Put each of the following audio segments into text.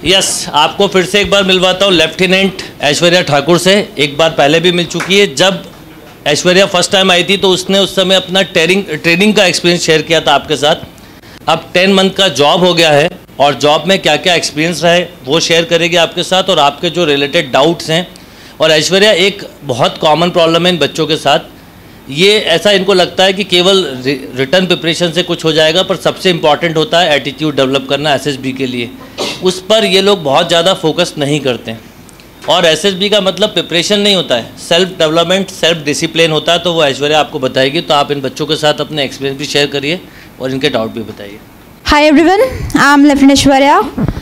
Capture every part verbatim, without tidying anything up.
Yes yes, आपको फिर से एक बार मिलवाता हूँ लेफ्टिनेंट ऐश्वर्या ठाकुर से। एक बार पहले भी मिल चुकी है। जब ऐश्वर्या फर्स्ट टाइम आई थी तो उसने उस समय अपना ट्रेनिंग ट्रेनिंग का एक्सपीरियंस शेयर किया था आपके साथ। अब टेन मंथ का जॉब हो गया है और जॉब में क्या क्या एक्सपीरियंस रहा है वो शेयर करेगी आपके साथ, और आपके जो रिलेटेड डाउट्स हैं। और ऐश्वर्या, एक बहुत कॉमन प्रॉब्लम है इन बच्चों के साथ, ये ऐसा इनको लगता है कि केवल रिटर्न प्रिपरेशन से कुछ हो जाएगा, पर सबसे इम्पॉर्टेंट होता है एटीट्यूड डेवलप करना एसएसबी के लिए। उस पर ये लोग बहुत ज़्यादा फोकस नहीं करते हैं। और एसएसबी का मतलब प्रिपरेशन नहीं होता है, सेल्फ डेवलपमेंट, सेल्फ डिसिप्लिन होता है। तो वो ऐश्वर्या आपको बताएगी, तो आप इन बच्चों के साथ अपने एक्सपीरियंस भी शेयर करिए और इनके डाउट भी बताइए। Hi everyone, I am lieutenant Aishwarya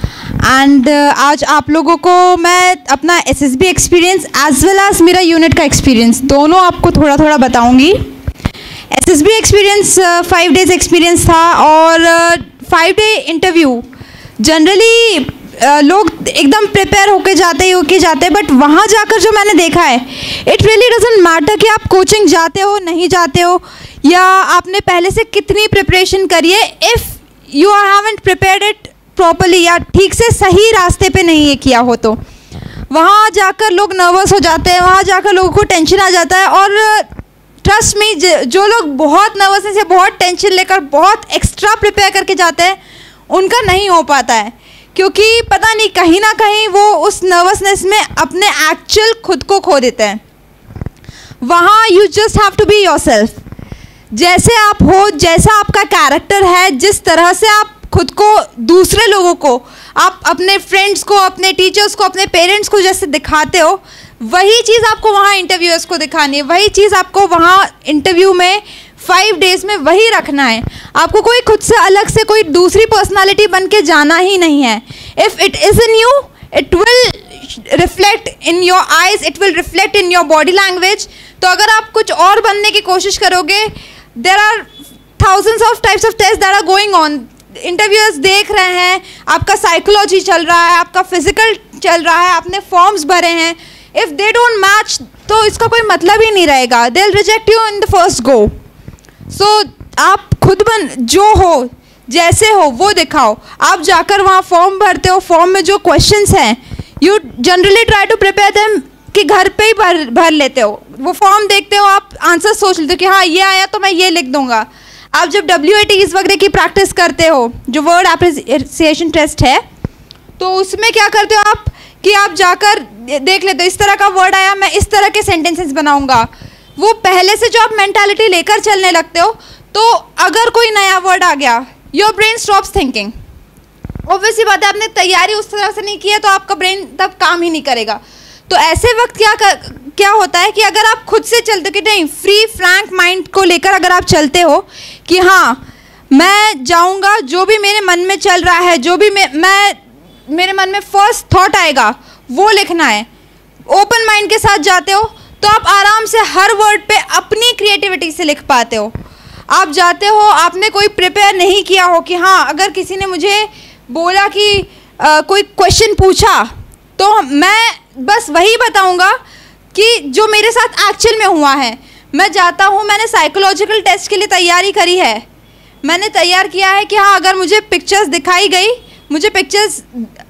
and आज आप लोगों को मैं अपना SSB experience as well as मेरा यूनिट का एक्सपीरियंस दोनों आपको थोड़ा थोड़ा बताऊंगी। SSB experience five days experience था और five day interview generally uh, लोग एकदम प्रिपेयर होके जाते ही होके जाते हैं, बट वहाँ जाकर जो मैंने देखा है, इट रियली डजंट मैटर कि आप कोचिंग जाते हो नहीं जाते हो या आपने पहले से कितनी प्रिपरेशन करी है। If you haven't prepared it properly या ठीक से सही रास्ते पे नहीं ये किया हो, तो वहाँ जाकर लोग नर्वस हो जाते हैं, वहाँ जाकर लोगों को टेंशन आ जाता है। और ट्रस्ट मी, जो लोग बहुत नर्वसनेस या बहुत टेंशन लेकर बहुत एक्स्ट्रा प्रिपेयर करके जाते हैं उनका नहीं हो पाता है, क्योंकि पता नहीं कहीं ना कहीं वो उस नर्वसनेस में अपने एक्चुअल खुद को खो देते हैं। वहाँ you just have to be yourself, जैसे आप हो, जैसा आपका कैरेक्टर है, जिस तरह से आप खुद को दूसरे लोगों को, आप अपने फ्रेंड्स को, अपने टीचर्स को, अपने पेरेंट्स को जैसे दिखाते हो, वही चीज़ आपको वहाँ इंटरव्यूअर्स को दिखानी है, वही चीज़ आपको वहाँ इंटरव्यू में फाइव डेज में वही रखना है। आपको कोई खुद से अलग से कोई दूसरी पर्सनालिटी बन के जाना ही नहीं है। If it is in you, it will reflect in your eyes, it will reflect in your body language. तो अगर आप कुछ और बनने की कोशिश करोगे, there are thousands of types of test that are going on. Interviewers देख रहे हैं, आपका साइकोलॉजी चल रहा है, आपका फिजिकल चल रहा है, आपने फॉर्म्स भरे हैं। इफ़ दे डोंट मैच तो इसका कोई मतलब ही नहीं रहेगा। They will reject you in the first go. So आप खुद बन, जो हो, जैसे हो वो दिखाओ। आप जाकर वहाँ फॉर्म भरते हो, फॉर्म में जो क्वेश्चंस हैं you generally try to prepare them कि घर पे ही भर भर लेते हो। वो फॉर्म देखते हो, आप आंसर सोच लेते हो कि हाँ ये आया तो मैं ये लिख दूंगा। आप जब डब्ल्यू ए टीज़ वगैरह की प्रैक्टिस करते हो, जो वर्ड एप्रिसिएशन टेस्ट है, तो उसमें क्या करते हो आप कि आप जाकर देख लेते हो इस तरह का वर्ड आया, मैं इस तरह के सेंटेंसेस बनाऊंगा। वो पहले से जो आप मेंटालिटी लेकर चलने लगते हो, तो अगर कोई नया वर्ड आ गया, your brain stops thinking. Obviously बात है, आपने तैयारी उस तरह से नहीं की है तो आपका ब्रेन तब काम ही नहीं करेगा। तो ऐसे वक्त क्या कर, क्या होता है कि अगर आप खुद से चलते हो कि नहीं, फ्री फ्रैंक माइंड को लेकर अगर आप चलते हो कि हाँ मैं जाऊंगा, जो भी मेरे मन में चल रहा है, जो भी मैं, मैं मेरे मन में फर्स्ट थॉट आएगा वो लिखना है, ओपन माइंड के साथ जाते हो तो आप आराम से हर वर्ड पे अपनी क्रिएटिविटी से लिख पाते हो। आप जाते हो, आपने कोई प्रिपेयर नहीं किया हो कि हाँ अगर किसी ने मुझे बोला कि आ, कोई क्वेश्चन पूछा तो मैं बस वही बताऊंगा कि जो मेरे साथ एक्चुअल में हुआ है। मैं जाता हूँ, मैंने साइकोलॉजिकल टेस्ट के लिए तैयारी करी है, मैंने तैयार किया है कि हाँ अगर मुझे पिक्चर्स दिखाई गई, मुझे पिक्चर्स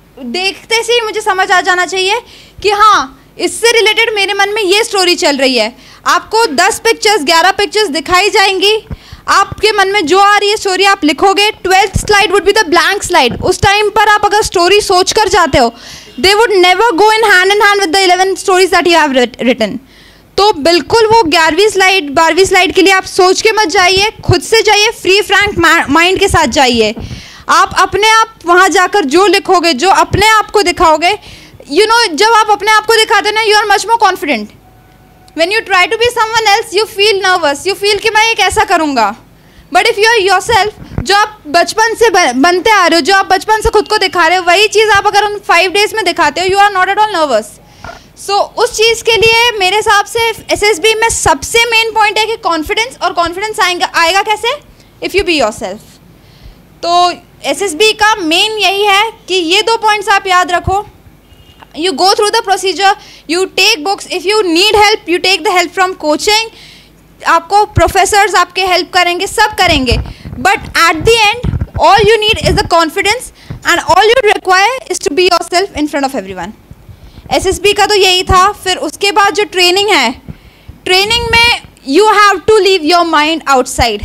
देखते से ही मुझे समझ आ जाना चाहिए कि हाँ इससे रिलेटेड मेरे मन में ये स्टोरी चल रही है। आपको दस पिक्चर्स, ग्यारह पिक्चर्स दिखाई जाएंगी, आपके मन में जो आ रही है स्टोरी आप लिखोगे। Twelfth slide would be the blank slide. उस टाइम पर आप अगर स्टोरी सोच कर जाते हो, they would never go in hand in hand with the eleven stories that you have written. तो बिल्कुल वो ग्यारहवीं स्लाइड, बारहवीं स्लाइड के लिए आप सोच के मत जाइए, खुद से जाइए, फ्री फ्रैंक माइंड के साथ जाइए। आप अपने आप वहाँ जाकर जो लिखोगे, जो अपने आप को दिखाओगे, यू नो, जब आप अपने आप को दिखाते हो ना, you are much more confident. When you try to be someone else, you feel nervous, you feel कि मैं ये कैसा करूँगा। But if you are yourself, जो आप बचपन से बनते आ रहे हो, जो आप बचपन से खुद को दिखा रहे हो, वही चीज़ आप अगर उन फाइव डेज में दिखाते हो, you are not at all nervous. So उस चीज़ के लिए मेरे हिसाब से एसएसबी में सबसे मेन पॉइंट है कि कॉन्फिडेंस। और कॉन्फिडेंस आएगा आएगा कैसे? If you be yourself. तो एसएसबी का मेन यही है कि ये दो पॉइंट्स आप याद रखो। You go through the procedure, you take books, if you need help, you take the help from coaching. आपको प्रोफेसर्स आपके हेल्प करेंगे, सब करेंगे, but at the end all you need is the confidence and all you require is to be yourself in front of everyone. S S B का तो यही था। फिर उसके बाद जो ट्रेनिंग है, ट्रेनिंग में you have to leave your mind outside.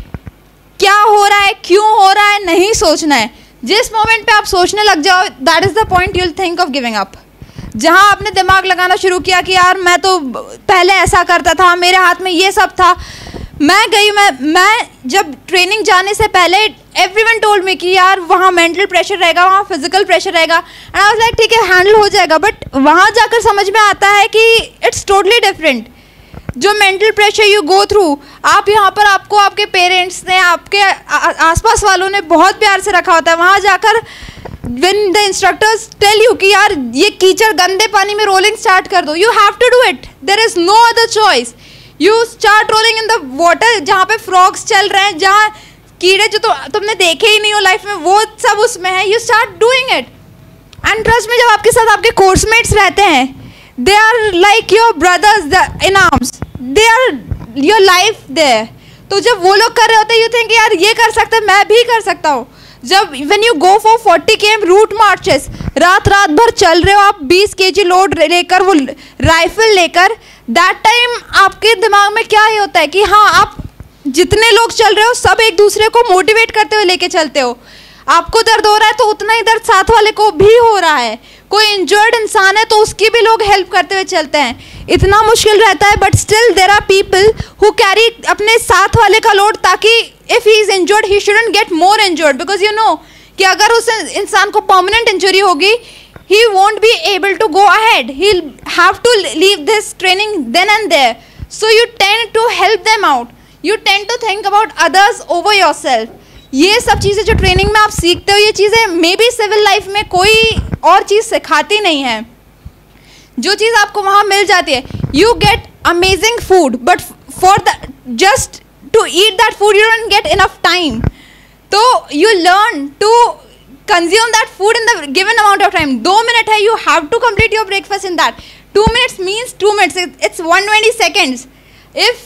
क्या हो रहा है, क्यों हो रहा है, नहीं सोचना है। जिस मोमेंट पे आप सोचने लग जाओ, that is the point you will think of giving up. जहाँ आपने दिमाग लगाना शुरू किया कि यार मैं तो पहले ऐसा करता था, मेरे हाथ में ये सब था, मैं गई मैं मैं जब ट्रेनिंग जाने से पहले एवरीवन टोल्ड मी कि यार वहाँ मेंटल प्रेशर रहेगा, वहाँ फिजिकल प्रेशर रहेगा, एंड आई वाज लाइक ठीक है हैंडल हो जाएगा। बट वहाँ जाकर समझ में आता है कि इट्स टोटली डिफरेंट। जो mental pressure you go through, आप यहाँ पर आपको आपके पेरेंट्स ने, आपके आसपास वालों ने बहुत प्यार से रखा होता है। वहाँ जाकर when the instructors tell you कि यार ये कीचड़ गंदे पानी में रोलिंग स्टार्ट कर दो, you have to do it, there is no other choice. You start rolling in the water, जहाँ पे फ्रॉग्स चल रहे हैं, जहाँ कीड़े जो तो तुमने देखे ही नहीं हो लाइफ में, वो सब उसमें है। You start doing it and trust में, जब आपके साथ आपके कोर्समेट्स रहते हैं, they are like your brothers in arms, they are your life there. तो जब वो लोग कर रहे होते हैं, यू थिंक यार ये कर सकते हैं, मैं भी कर सकता हूँ। जब when you go for forty K M route marches, रात रात भर चल रहे हो आप बीस के जी लोड लेकर, वो राइफल लेकर, दैट टाइम आपके दिमाग में क्या ही होता है कि हाँ आप जितने लोग चल रहे हो सब एक दूसरे को मोटिवेट करते हुए लेके चलते हो। आपको दर्द हो रहा है तो उतना ही दर्द साथ वाले को भी हो रहा है। कोई इंजर्ड इंसान है तो उसकी भी लोग हेल्प करते हुए चलते हैं। इतना मुश्किल रहता है, but still there are people who carry अपने साथ वाले का लोड, ताकि if he is injured he shouldn't get more injured, because you know कि अगर उस इंसान को परमानेंट इंजरी होगी, he won't be able to go ahead, he'll have to leave this training then and there. So you tend to help them out, you tend to think about others over yourself. ये सब चीज़ें जो training में आप सीखते हो, ये चीज़ें मे बी सिविल लाइफ में कोई और चीज़ सिखाती नहीं है। जो चीज़ आपको वहाँ मिल जाती है, you get amazing food, but for the just to eat that food you don't get enough time. तो you learn to consume that food in the given amount of time. दो मिनट है, you have to complete your breakfast in that. Two minutes means two minutes. It's one hundred twenty seconds. If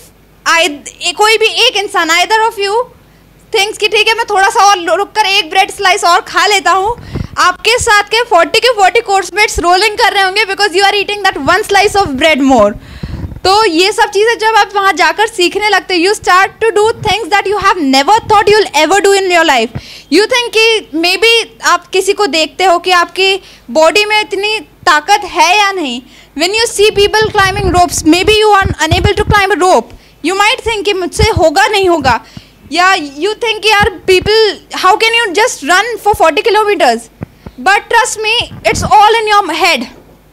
I कोई भी एक इंसान, either of you thinks कि ठीक है मैं थोड़ा सा और रुक कर एक ब्रेड स्लाइस और खा लेता हूँ, आपके साथ के फोर्टी के फोर्टी कोर्समेट्स रोलिंग कर रहे होंगे because you are eating that one slice of bread more. तो ये सब चीज़ें जब आप वहाँ जाकर सीखने लगते हो, you start to do things that you have never thought you will ever do in your life. You think कि मे बी आप किसी को देखते हो कि आपकी बॉडी में इतनी ताकत है या नहीं। When you see people climbing ropes, maybe you are unable to climb a rope, you might think कि मुझसे होगा नहीं होगा, या यू थिंक यार people how can you just run for forty kilometers, but trust me it's all in your head.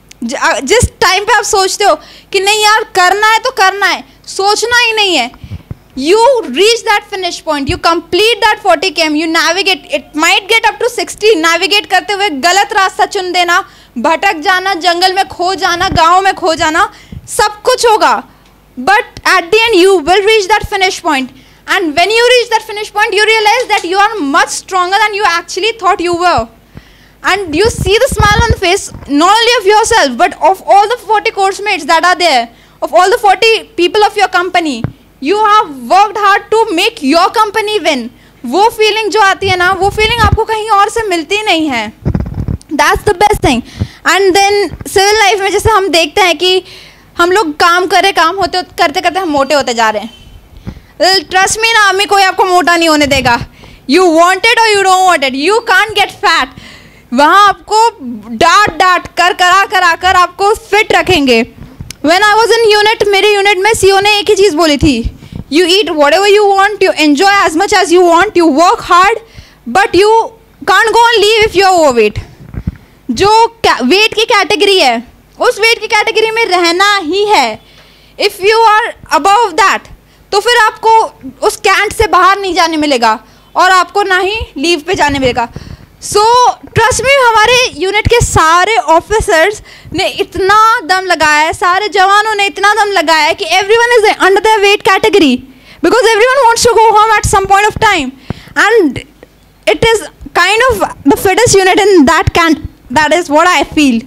जिस time पे आप सोचते हो कि नहीं यार करना है तो करना है, सोचना ही नहीं है, you reach that finish point, you complete that forty kilometers, you navigate, it might get up to sixty, navigate करते हुए गलत रास्ता चुन देना, भटक जाना, जंगल में खो जाना, गाँव में खो जाना, सब कुछ होगा, but at the end you will reach that finish point, and when you reach that finish point you realize that you are much stronger than you actually thought you were. And you see the smile on the face not only of yourself but of all the forty course mates that are there, of all the forty people of your company. You have worked hard to make your company win. वो feeling जो आती है ना, वो feeling आपको कहीं और से मिलती नहीं है. That's the best thing. And then civil life में जैसे हम देखते हैं कि हम लोग काम करे काम होते करते करते हम मोटे होते जा रहे हैं. Well, trust me ना, आर्मी कोई आपको मोटा नहीं होने देगा. You want it or you don't want it. You can't get fat. वहाँ आपको डांट डांट कर करा करा कर आपको फिट रखेंगे. When I was in unit, मेरे यूनिट में सीओ ने एक ही चीज़ बोली थी, you eat whatever you want, you enjoy as much as you want, you work hard, but you can't go on leave if you are overweight. जो weight की category है उस वेट की कैटेगरी में रहना ही है. If you are above that, तो फिर आपको उस कैंट से बाहर नहीं जाने मिलेगा और आपको ना ही लीव पे जाने मिलेगा. सो ट्रस्ट मी, हमारे यूनिट के सारे ऑफिसर्स ने इतना दम लगाया है, सारे जवानों ने इतना दम लगाया है कि everyone is under the weight category because everyone wants to go home at some point of time and it is kind of the fittest unit in that cantt. That is what I feel.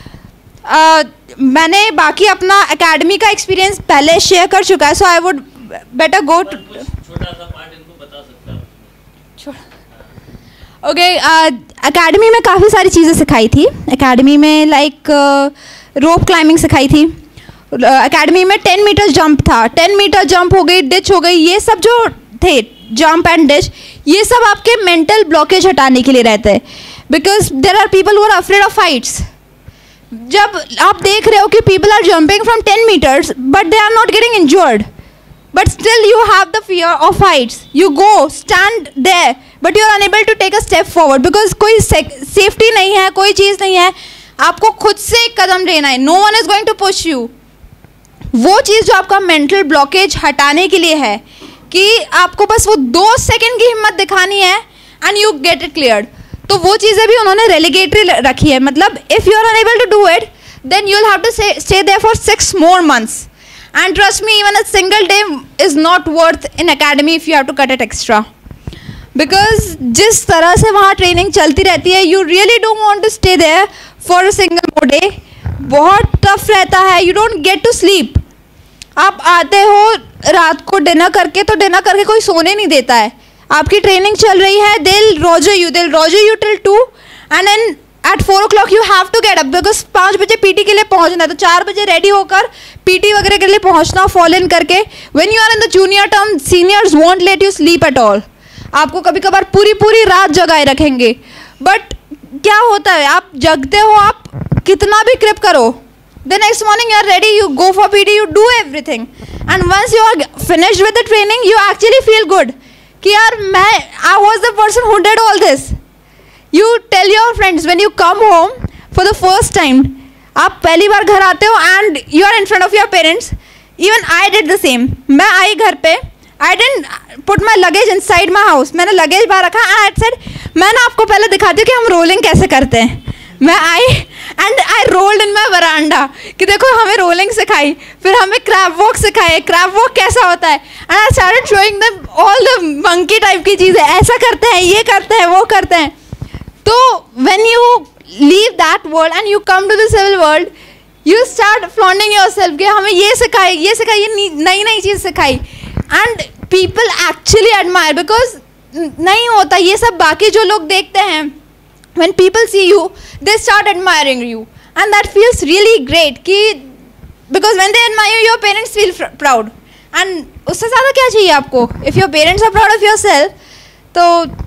मैंने बाकी अपना academy का experience पहले share कर चुका है, so I would better go to छोटा सा पार्ट इनको बता सकता हूँ. ओके, एकेडमी में काफ़ी सारी चीज़ें सिखाई थी. एकेडमी में लाइक रोप क्लाइंबिंग सिखाई थी. एकेडमी में टेन मीटर जंप था. टेन मीटर जंप हो गई, डिच हो गई, ये सब जो थे जंप एंड डिच, ये सब आपके मेंटल ब्लॉकेज हटाने के लिए रहते हैं. Because there are people who are afraid of heights. जब आप देख रहे हो कि people are jumping from ten metres but they are not getting injured, but still you have the fear of heights. You go stand there but you are unable to take a step forward because कोई safety नहीं है, कोई चीज़ नहीं है, आपको खुद से एक कदम लेना है. No one is going to push you. वो चीज़ जो आपका mental blockage हटाने के लिए है कि आपको बस वो दो सेकंड की हिम्मत दिखानी है and you get it cleared. तो वो चीज़ें भी उन्होंने रेलिगेटरी रखी है. मतलब if you are unable to do it then you will have to stay, stay there for six more months. And trust me, even a single day is not worth in academy if you have to cut it extra. Because जिस तरह से वहाँ training चलती रहती है, you really don't want to stay there for a single more day. बहुत tough रहता है. You don't get to sleep. आप आते हो रात को डिनर करके, तो डिनर करके कोई सोने नहीं देता है. आपकी ट्रेनिंग चल रही है, they'll roger you, they'll roger you till two, and then at four o'clock you have to get up because पाँच बजे पीटी के लिए पहुंचना है. तो चार बजे रेडी होकर पीटी वगैरह के लिए पहुंचना, फॉल इन करके. When you are in the junior term, seniors won't let you sleep at all. आपको कभी कभार पूरी पूरी रात जगाए रखेंगे. बट क्या होता है, आप जगते हो, आप कितना भी क्रिप करो, the next morning you are ready, you go for PT, you do everything, and once you are finished with the training you actually feel good कि यार मैं I was the person who did all this. You tell your friends when you come home for the first time, आप पहली बार घर आते हो and you are in front of your parents. Even I did the same. मैं आई घर पे, I didn't put my luggage inside my house. मैंने luggage बाहर रखा. I had said, मैं ना आपको पहले दिखाती हूँ कि हम रोलिंग कैसे करते हैं. मैं आई and I rolled in my veranda कि देखो हमें रोलिंग सिखाई, फिर हमें क्रैब वॉक सिखाए, क्रैब वॉक कैसा होता है. And I started showing them all the monkey type की चीज़ें, ऐसा करते हैं, ये करते हैं, वो करते हैं. तो when you leave that world and you come to the civil world, you start flaunting yourself कि हमें ये सिखाई, ये सिखाई, ये नई नई चीज़ सिखाई. And people actually admire because नहीं होता ये सब. बाकी जो लोग देखते हैं, when people see you, they start admiring you, and that feels really great कि because when they admire you, your parents feel proud. And उससे ज़्यादा क्या चाहिए आपको? If your parents are proud of yourself, तो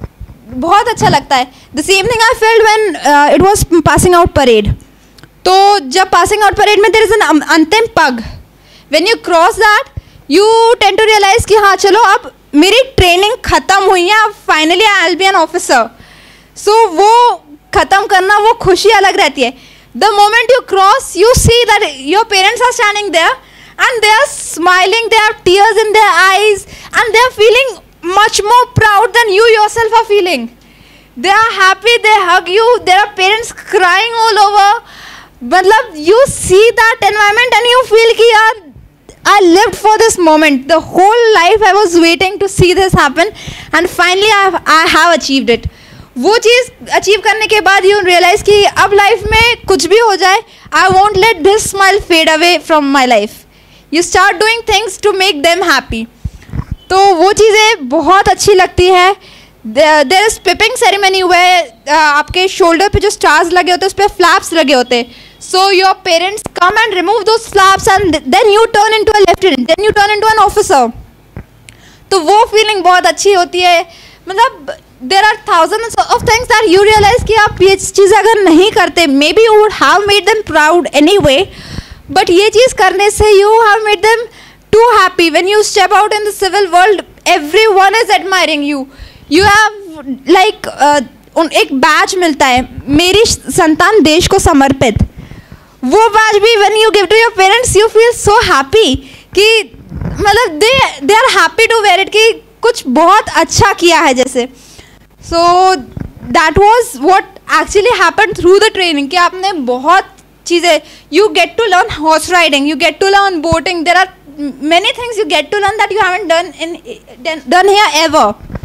बहुत अच्छा लगता है. The same thing I felt when it was passing out parade. तो जब पासिंग आउट परेड में देयर इज एन अंतिम पग, when you cross that you tend to realise कि हाँ चलो अब मेरी ट्रेनिंग ख़त्म हुई है, अब finally I will be an officer. So वो ख़त्म करना, वो खुशी अलग रहती है. The moment you cross you see that your parents are standing there and they are smiling, they are tears in their eyes and they are feeling much more proud than you yourself are feeling. They are happy, they hug you, there are parents crying all over. मतलब you see that environment and you feel कि यार I lived for this moment. The whole life I was waiting to see this happen and finally I have, I have achieved it. वो चीज़ achieve करने के बाद you realize कि अब life में कुछ भी हो जाए, I won't let this smile fade away from my life. You start doing things to make them happy. तो वो चीज़ें बहुत अच्छी लगती है. देयर इज पिपिंग सेरेमनी वे आपके शोल्डर पे जो स्टार्स लगे होते हैं उस पर फ्लैप्स लगे होते हैं. So your parents come and remove those flaps and then you turn into a lieutenant, then you turn into an officer. तो वो फीलिंग बहुत अच्छी होती है. मतलब there are thousands of things that you realise कि आप ये चीज़ अगर नहीं करते, maybe you would have made them proud anyway, but ये चीज़ करने से you have made them too happy. When you step out in the civil world, everyone is admiring you. You have like uh, एक batch मिलता है, मेरी संतान देश को समर्पित. वो बैच भी when you give to your parents, you feel so happy कि मतलब they they are happy to wear it कि कुछ बहुत अच्छा किया है जैसे. So that was what actually happened through the training कि आपने बहुत चीज़ें, you get to learn horse riding, you get to learn boating. There are many things you get to learn that you haven't done in done here ever.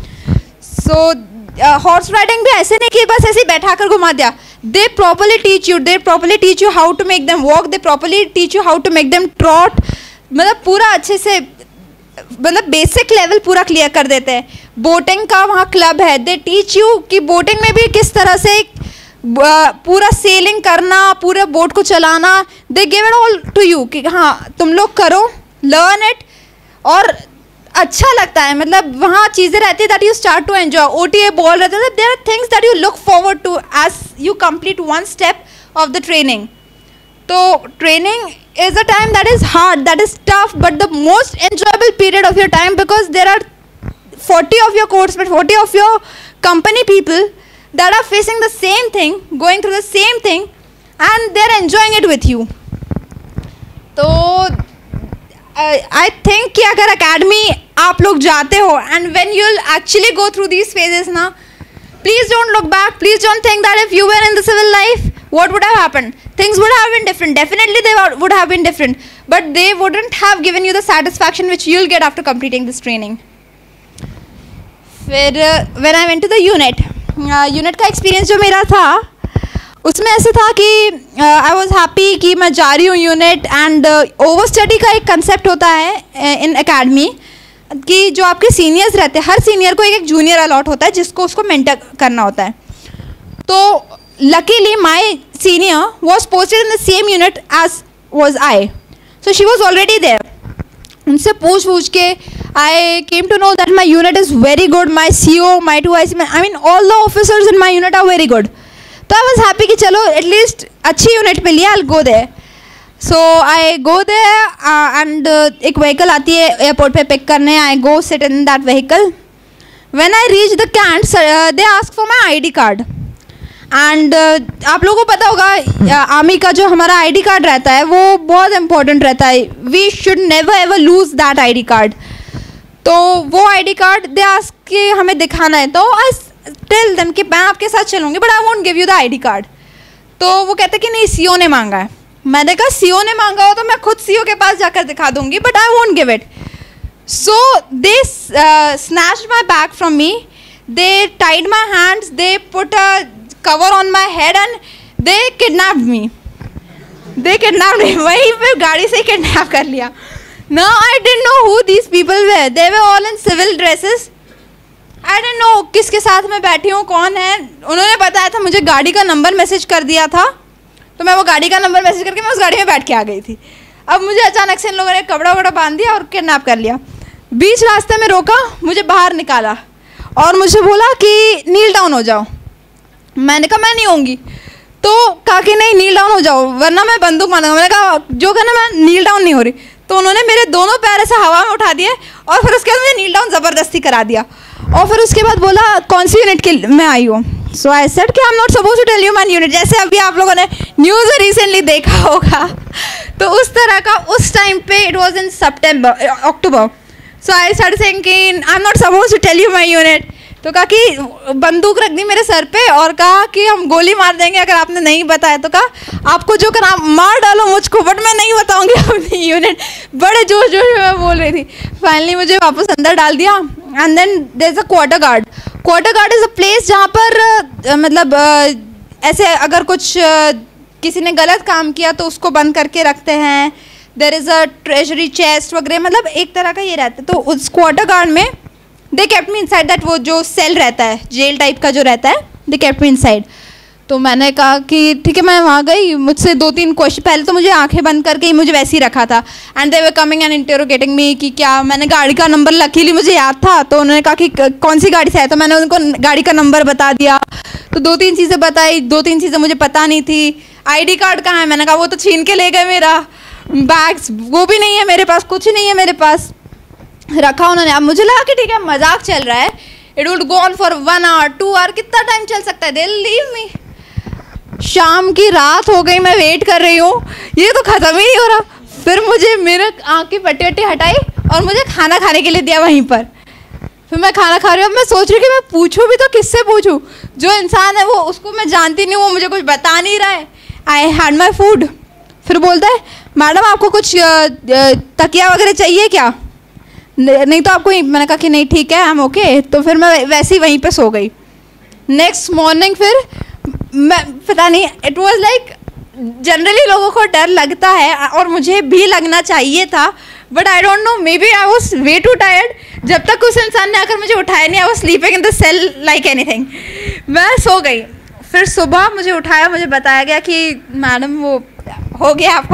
So uh, horse riding भी ऐसे नहीं कि बस ऐसे बैठा कर घुमा दिया. They properly teach you, they properly teach you how to make them walk, they properly teach you how to make them trot. मतलब पूरा अच्छे से मतलब बेसिक लेवल पूरा क्लियर कर देते हैं। बोटिंग का वहाँ क्लब है, दे टीच यू कि बोटिंग में भी किस तरह से पूरा सेलिंग करना, पूरे बोट को चलाना, they give it all to you कि हाँ तुम लोग करो, लर्न इट, और अच्छा लगता है। मतलब वहाँ चीज़ें रहती है that you start to enjoy. O T A ball रहता है, there are things that you look forward to as you complete one step of the training. तो training is a time that is hard, that is tough, but the most enjoyable period of your time, because there are forty of your course, but forty of your company people that are facing the same thing, going through the same thing, and they're enjoying it with you. तो I think कि अगर academy आप लोग जाते हो, and when you'll actually go through these phases ना, please don't look back, please don't think that if you were in the civil life, what would have happened? Things would have been different. Definitely they would have been different. But they wouldn't have given you the satisfaction which you'll get after completing this training. फिर when I went to the unit, uh, unit का experience जो मेरा था, उसमें ऐसे था कि I was happy कि मैं जा रही हूँ यूनिट, एंड ओवर स्टडी का एक कंसेप्ट होता है इन एकेडमी कि जो आपके सीनियर्स रहते हैं, हर सीनियर को एक एक जूनियर अलॉट होता है जिसको उसको मेंटर करना होता है। तो luckily my senior was posted in the same unit as was I, so she was already there. उनसे पूछ पूछ के I came to know that my unit is very good, my C O, my two I C, I mean all the officers in my unit are very good. तो I was happy कि चलो at least अच्छी unit मिली है, I'll go there. So I go there uh, and uh, एक vehicle आती है airport पे pick करने, I go sit in that vehicle. When I reach the camp, uh, they ask for my I D card. And uh, आप लोगों को पता होगा आर्मी का जो हमारा आईडी कार्ड रहता है वो बहुत इंपॉर्टेंट रहता है। We should never ever lose that ID card. तो वो आईडी कार्ड दे आस्क के हमें दिखाना है, तो आई टेल देम कि मैं आपके साथ चलूँगी but I won't give you the ID card. तो वो कहते कि नहीं सीओ ने मांगा है। मैंने कहा सीओ ने मांगा हो तो मैं खुद सीओ के पास जाकर दिखा दूँगी, but I won't give it. So they snatched my bag from me, they tied my hands, they put a cover on my head and they kidnapped me. They kidnapped me. वहीं पे गाड़ी से kidnap कर लिया। Now I didn't know who these people were. They were all in civil dresses. I didn't know किसके साथ मैं बैठी हूँ, कौन है। उन्होंने बताया था, मुझे गाड़ी का नंबर मैसेज कर दिया था, तो मैं वो गाड़ी का नंबर मैसेज करके मैं उस गाड़ी में बैठ के आ गई थी। अब मुझे अचानक से इन लोगों ने कपड़ा वपड़ा बांध दिया और किडनैप कर लिया। बीच रास्ते में रोका, मुझे बाहर निकाला और मुझे बोला कि नील डाउन हो जाओ। मैंने कहा मैं नहीं होंगी। तो कहा कि नहीं नील डाउन हो जाओ वरना मैं बंदूक मारूंगा। मैंने कहा जो कहना मैं नील डाउन नहीं हो रही। तो उन्होंने मेरे दोनों पैर ऐसे हवा में उठा दिए और फिर उसके बाद मुझे नील डाउन ज़बरदस्ती करा दिया। और फिर उसके बाद बोला कौन सी यूनिट के मैं आई हूँ। सो आई सेड कि I am not suppose to tell you my unit, जैसे अभी आप लोगों ने न्यूज़ रिसेंटली देखा होगा। तो उस तरह का उस टाइम पे it was in September October. So I started saying कि I am not suppose to tell you my unit. तो कहा कि बंदूक रख दी मेरे सर पे और कहा कि हम गोली मार देंगे अगर आपने नहीं बताया। तो कहा आपको जो करना मार डालो मुझको, बट मैं नहीं बताऊंगी अपनी यूनिट। बड़े जोश जोश में मैं बोल रही थी। फाइनली मुझे वापस अंदर डाल दिया and then there is a quarter guard. Quarter guard is a place जहाँ पर uh, मतलब uh, ऐसे अगर कुछ uh, किसी ने गलत काम किया तो उसको बंद करके रखते हैं। There is a treasury chest वगैरह, मतलब एक तरह का ये रहता है। तो उस क्वार्टर गार्ड में they kept me inside that, वो जो सेल रहता है जेल टाइप का जो रहता है, दे केप्ट मी इनसाइड। तो मैंने कहा कि ठीक है, मैं वहाँ गई। मुझसे दो तीन क्वेश्चन, पहले तो मुझे आंखें बंद करके ही मुझे वैसे ही रखा था and they were coming and interrogating me कि क्या। मैंने गाड़ी का नंबर लकीली मुझे याद था, तो उन्होंने कहा कि कौन सी गाड़ी से आया, तो मैंने उनको गाड़ी का नंबर बता दिया। तो दो तीन चीज़ें बताई, दो तीन चीज़ें मुझे पता नहीं थी। आईडी कार्ड कहाँ है, मैंने कहा वो तो छीन के ले गए मेरा। बैग्स वो भी नहीं है मेरे पास, कुछ नहीं है मेरे पास, रखा उन्होंने। अब मुझे लगा कि ठीक है मजाक चल रहा है, it would go on for one hour two hour, कितना टाइम चल सकता है, दे लीव मी। शाम की रात हो गई, मैं वेट कर रही हूँ, ये तो ख़त्म ही नहीं हो रहा। फिर मुझे मेरे आँख की पट्टी वट्टी हटाई और मुझे खाना खाने के लिए दिया वहीं पर। फिर मैं खाना खा रही हूँ। अब मैं सोच रही हूँ कि मैं पूछूँ भी तो किससे पूछूँ, जो इंसान है वो उसको मैं जानती नहीं हूँ, वो मुझे कुछ बता नहीं रहा है। I had my food. फिर बोलता है मैडम आपको कुछ तकिया वगैरह चाहिए क्या, नहीं तो आपको। मैंने कहा कि नहीं ठीक है, आई एम ओके। तो फिर मैं वैसे ही वहीं पे सो गई। नेक्स्ट मॉर्निंग फिर मैं पता नहीं, इट वाज लाइक जनरली लोगों को डर लगता है और मुझे भी लगना चाहिए था, but I don't know, maybe I was way too tired. जब तक उस इंसान ने आकर मुझे उठाया नहीं, I was sleeping in the cell like anything. मैं सो गई। फिर सुबह मुझे उठाया, मुझे बताया गया कि मैडम वो हो गया आपका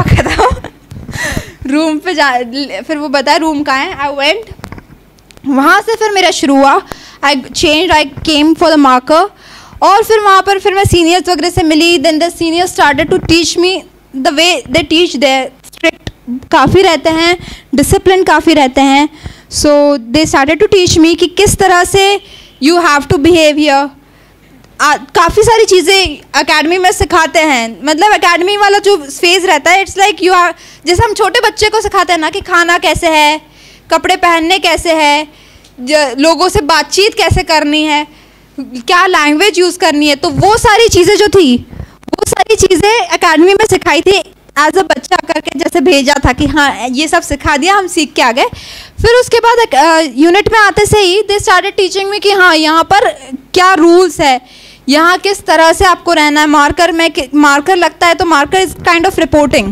खत्म। रूम पे जा, फिर वो बताया रूम कहाँ है। आई वेंट, वहाँ से फिर मेरा शुरू हुआ। I change, I came for the marker, और फिर वहाँ पर फिर मैं सीनियर्स वगैरह से मिली। Then the seniors started to teach me the way they teach. They strict काफ़ी रहते हैं, डिसिप्लिन काफ़ी रहते हैं। So they started to teach me कि किस तरह से you have to behave here. काफ़ी सारी चीज़ें एकेडमी में सिखाते हैं। मतलब एकेडमी वाला जो फेज़ रहता है, इट्स लाइक यू आर, जैसे हम छोटे बच्चे को सिखाते हैं ना कि खाना कैसे है, कपड़े पहनने कैसे है, लोगों से बातचीत कैसे करनी है, क्या लैंग्वेज यूज़ करनी है। तो वो सारी चीज़ें जो थी, वो सारी चीज़ें एकेडमी में सिखाई थी। एज अ बच्चा करके जैसे भेजा था कि हाँ ये सब सिखा दिया, हम सीख के आ गए। फिर उसके बाद यूनिट में आते से ही दे स्टार्टेड टीचिंग में कि हाँ यहाँ पर क्या रूल्स है, यहाँ किस तरह से आपको रहना है। मार्कर में मार्कर लगता है तो marker is kind of reporting.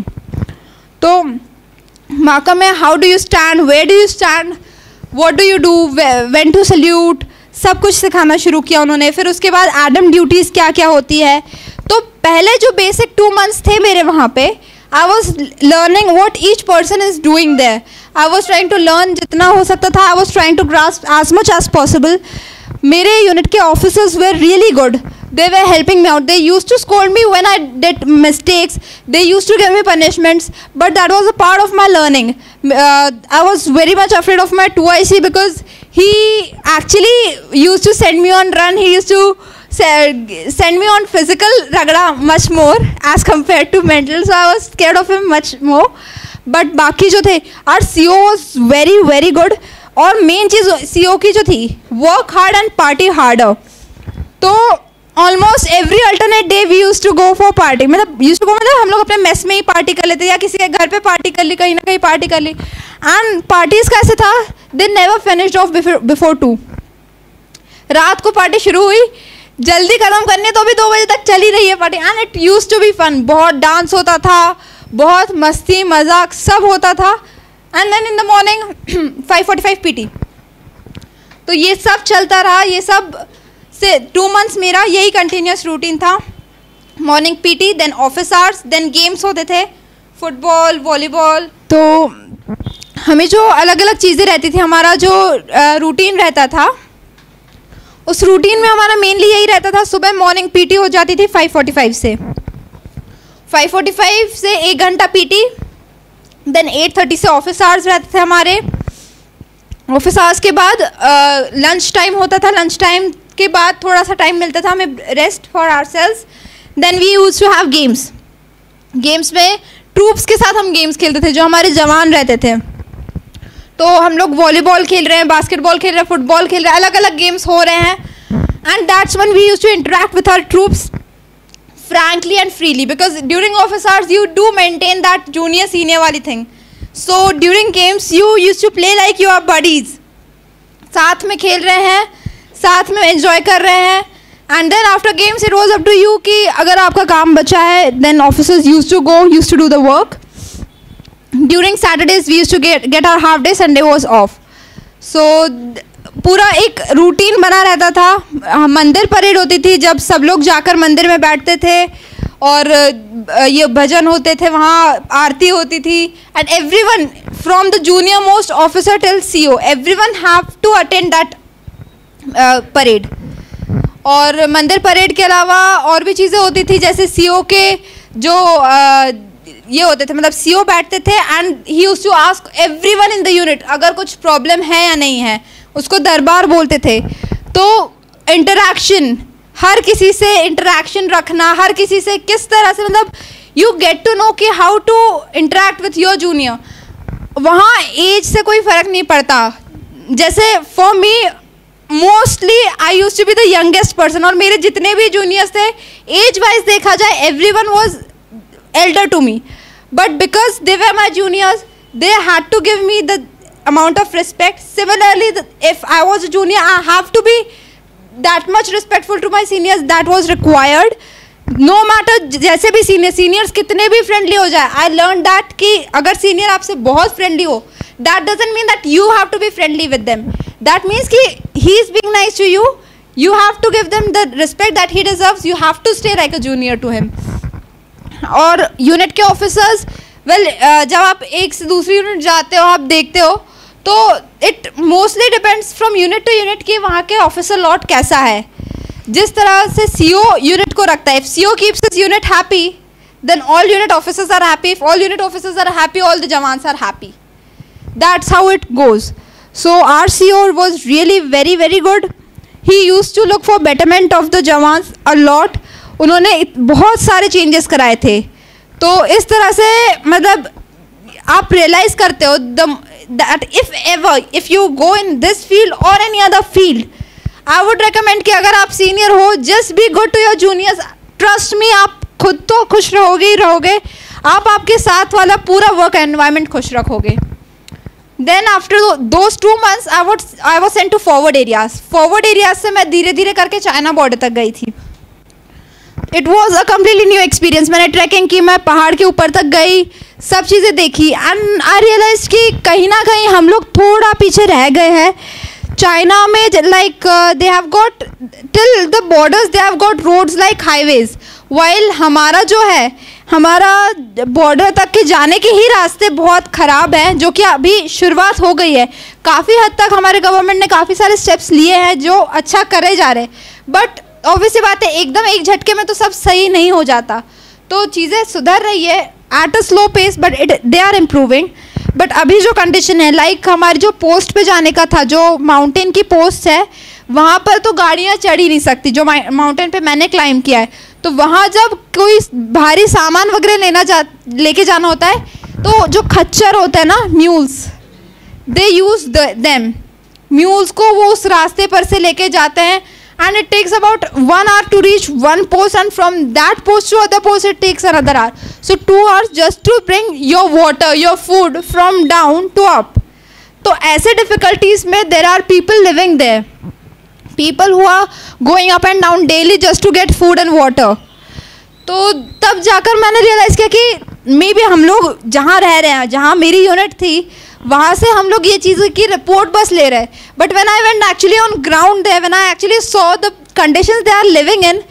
तो मार्कर में how do you stand, where do you stand, what do you do, when to salute, सब कुछ सिखाना शुरू किया उन्होंने। फिर उसके बाद एडम ड्यूटीज़ क्या क्या होती है। तो पहले जो बेसिक टू मंथ्स थे मेरे वहाँ पे, I was learning what each person is doing there. I was trying to learn जितना हो सकता था। I was trying to grasp as much as possible. मेरे यूनिट के officers were really good. They were helping me out. They used to scold me when I did mistakes. They used to give me punishments, but that was a part of my learning. Uh, I was very much afraid of my two I C because he actually used to send me on run. He used to send me on physical ragda much more as compared to mental. So I was scared of him much more. But बाकी जो थे, our C O was very very good. और main चीज़ C O की जो थी, work hard and party harder. तो almost every alternate day we use to go for party. मतलब यूज टू गो मतलब हम लोग अपने मेस में ही पार्टी कर लेते, या किसी के घर पे पार्टी कर ली, कहीं ना कहीं पार्टी कर ली। एंड पार्टीज कैसे था, they never finished off before two. रात को पार्टी शुरू हुई, जल्दी खत्म करनी है तो भी दो बजे तक चली रही है पार्टी। And it use to be fun. बहुत डांस होता था, बहुत मस्ती मजाक सब होता था। And then in the morning five forty five P T. तो ये सब चलता रहा। ये सब से टू मंथ्स मेरा यही कंटिन्यूस रूटीन था। Morning PT, then office hours, then games होते थे, फुटबॉल, वॉलीबॉल। तो हमें जो अलग अलग चीज़ें रहती थी, हमारा जो रूटीन रहता था, उस रूटीन में हमारा मेनली यही रहता था। सुबह मॉर्निंग पीटी हो जाती थी फाइव फोर्टी फाइव से फाइव फोर्टी फाइव से एक घंटा पीटी। देन एट थर्टी से ऑफिस आवर्स रहते थे हमारे। ऑफिस आवर्स के बाद लंच uh, टाइम होता था। लंच टाइम के बाद थोड़ा सा टाइम मिलता था हमें rest for ourselves. Then we use to have games. Games में ट्रूप्स के साथ हम गेम्स खेलते थे, जो हमारे जवान रहते थे। तो हम लोग वॉलीबॉल खेल रहे हैं, बास्केटबॉल खेल रहे हैं, फुटबॉल खेल रहे हैं, अलग अलग गेम्स हो रहे हैं। And that's when we use to interact with our troops frankly and freely, because during office hours you do maintain that junior senior wali thing. So during games you used to play like you are buddies. साथ में खेल रहे हैं, साथ में enjoy कर रहे हैं। And then after games it was up to you कि अगर आपका काम बचा है, then officers used to go, used to do the work. During Saturdays we used to get get our half day, Sunday was off. So पूरा एक routine बना रहता था। मंदिर परेड होती थी, जब सब लोग जाकर मंदिर में बैठते थे और ये भजन होते थे, वहाँ आरती होती थी। And everyone from the junior most officer till CO, everyone have to attend that parade. और मंदिर परेड के अलावा और भी चीज़ें होती थी, जैसे सीओ के जो uh, ये होते थे, मतलब सीओ बैठते थे and he used to ask everyone in the unit अगर कुछ प्रॉब्लम है या नहीं है, उसको दरबार बोलते थे। तो इंटरैक्शन, हर किसी से इंटरैक्शन रखना, हर किसी से किस तरह से, मतलब यू गेट टू नो कि how to interact with your junior. वहाँ एज से कोई फ़र्क नहीं पड़ता। जैसे for me mostly I use to be the youngest person, और मेरे जितने भी जूनियर्स थे एज वाइज देखा जाए everyone was elder to me, but because they were my juniors they had to give me the amount of respect. Similarly, the, if I was a junior I have to be that much respectful to my seniors. That was required no matter जैसे भी senior seniors कितने भी friendly हो जाए। I learned that कि अगर senior आपसे बहुत friendly हो that doesn't mean that you have to be friendly with them. That means कि he is being nice to you, you have to give them the respect that he deserves, you have to stay like a junior to him. और unit के officers, well जब आप एक से दूसरी unit जाते हो, आप देखते हो, तो it mostly depends from unit to unit कि वहाँ के ऑफिसर लॉट कैसा है. जिस तरह से सीओ यूनिट को रखता है, if CO keeps his unit happy, then all unit officers are happy. If all unit officers are happy, all the jawans are happy. That's how it goes. So our C O was really very very good. He used to look for betterment of the jawans a lot. उन्होंने बहुत सारे changes कराए थे. तो इस तरह से मतलब आप realize करते हो the that if ever if you go in this field or any other field, I would recommend कि अगर आप senior हो, just be good to your juniors. Trust me, आप खुद तो खुश रहोगे ही रहोगे, आप आपके साथ वाला पूरा वर्क एनवायरनमेंट खुश रखोगे. Then after those two months I was I was sent to forward areas. Forward areas से मैं धीरे धीरे करके चाइना बॉर्डर तक गई थी. It was a completely new experience. मैंने ट्रैकिंग की, मैं पहाड़ के ऊपर तक गई, सब चीज़ें देखी, एंड आई रियलाइज कि कहीं ना कहीं हम लोग थोड़ा पीछे रह गए हैं. चाइना में like they have got till the borders they have got roads like highways, while हमारा जो है हमारा बॉर्डर तक के जाने के ही रास्ते बहुत ख़राब हैं, जो कि अभी शुरुआत हो गई है. काफ़ी हद तक हमारे गवर्नमेंट ने काफ़ी सारे स्टेप्स लिए हैं जो अच्छा करे जा रहे हैं, बट ऑब्वियसली बात है एकदम एक झटके में तो सब सही नहीं हो जाता. तो चीज़ें सुधर रही है at a slow pace, but it they are improving. But अभी जो कंडीशन है, लाइक हमारी जो पोस्ट पे जाने का था, जो माउंटेन की पोस्ट है, वहाँ पर तो गाड़ियाँ चढ़ ही नहीं सकती. जो माउंटेन पे मैंने क्लाइंब किया है, तो वहाँ जब कोई भारी सामान वगैरह लेना जा लेके जाना होता है, तो जो खच्चर होता है ना, mules, they use them. Mules को वो उस रास्ते पर से लेके जाते हैं, and it takes about one hour to reach one post, and from that post to other post it takes another hour. So two hours just to bring your water, your food from down to up. तो ऐसे difficulties में there are people living there, people who are going up and down daily just to get food and water. तो तब जाकर मैंने realize किया कि may be हम लोग जहाँ रह रहे हैं, जहाँ मेरी यूनिट थी, वहाँ से हम लोग ये चीज़ की रिपोर्ट बस ले रहे हैं. But when I went actually on ground there, when I actually saw the conditions they are living in,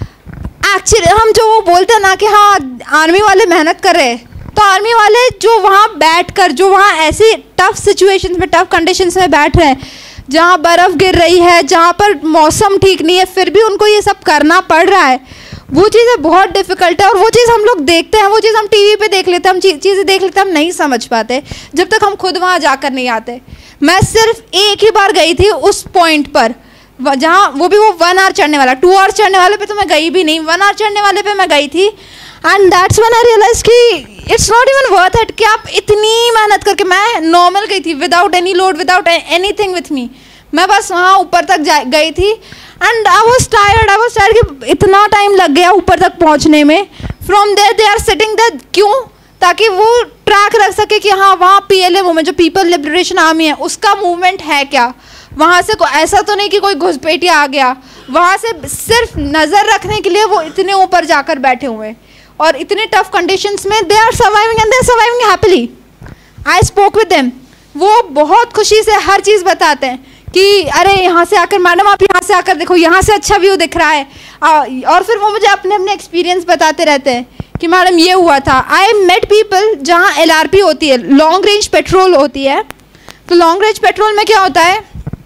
actually हम जो वो बोलते हैं ना कि हाँ आर्मी वाले मेहनत कर रहे हैं, तो आर्मी वाले जो वहाँ बैठ कर, जो वहाँ ऐसी टफ सिचुएशंस में, टफ कंडीशंस में बैठ रहे हैं, जहाँ बर्फ़ गिर रही है, जहाँ पर मौसम ठीक नहीं है, फिर भी उनको ये सब करना पड़ रहा है, वो चीज़ें बहुत डिफ़िकल्ट है. और वो चीज़ हम लोग देखते हैं, वो चीज़ हम टीवी पे देख लेते हैं, हम चीज़ें देख लेते हैं, हम नहीं समझ पाते जब तक हम खुद वहाँ जाकर नहीं आते. मैं सिर्फ एक ही बार गई थी उस पॉइंट पर, जहाँ वो भी वो वन आवर चढ़ने वाला, टू आवर चढ़ने वाले पे तो मैं गई भी नहीं, वन आवर चढ़ने वाले पे मैं गई थी. And that's when I realize कि it's not even worth it कि आप इतनी मेहनत करके. मैं नॉर्मल गई थी, without any load, without anything with me. मैं बस वहाँ ऊपर तक जा गई थी, and I was tired I was tired कि इतना टाइम लग गया ऊपर तक पहुँचने में. From there they are sitting there, क्यों? ताकि वो ट्रैक रख सके कि हाँ वहाँ पी एल ए मूवमेंट, जो पीपल लिबरेशन आर्मी है, उसका मूवमेंट है क्या. वहाँ से ऐसा तो नहीं कि कोई घुसपैठिया आ गया, वहाँ से सिर्फ नज़र रखने के लिए वो इतने ऊपर जाकर बैठे हुए हैं, और इतने टफ कंडीशंस में they are surviving, and they are surviving happily. I spoke with them, वो बहुत खुशी से हर चीज़ बताते हैं कि अरे यहाँ से आकर मैडम आप यहाँ से आकर देखो, यहाँ से अच्छा व्यू दिख रहा है. आ, और फिर वो मुझे अपने अपने एक्सपीरियंस बताते रहते हैं कि मैडम ये हुआ था. आई मेट पीपल जहाँ एल आर पी होती है, लॉन्ग रेंज पेट्रोल होती है. तो लॉन्ग रेंज पेट्रोल में क्या होता है,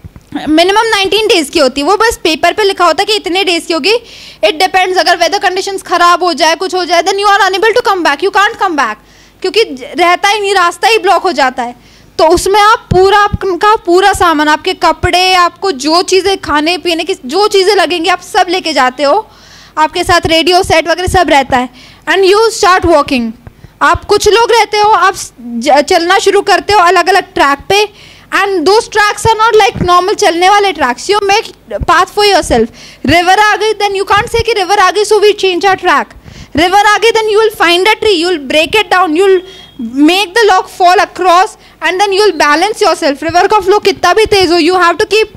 मिनिमम नाइनटीन डेज़ की होती है. वो बस पेपर पे लिखा होता है कि इतने डेज़ की होगी. इट डिपेंड्स, अगर वेदर कंडीशंस ख़राब हो जाए, कुछ हो जाए, then you are unable to come back, you can't come back, क्योंकि रहता ही नहीं, रास्ता ही ब्लॉक हो जाता है. तो उसमें आप पूरा आपका पूरा सामान, आपके कपड़े, आपको जो चीज़ें खाने पीने की जो चीज़ें लगेंगी, आप सब लेके जाते हो. आपके साथ रेडियो सेट वगैरह सब रहता है. And you start walking. आप कुछ लोग रहते हो, आप चलना शुरू करते हो अलग अलग ट्रैक पे. And those tracks are not like normal चलने वाले tracks, you make path for yourself. River आ गई, देन यू कांट से कि रिवर आ गई so we change our track. River आ गई, then you will find a tree, you will break it down, you will make the log fall across, and then you will balance yourself. river का flow कितना भी तेज हो, you have to keep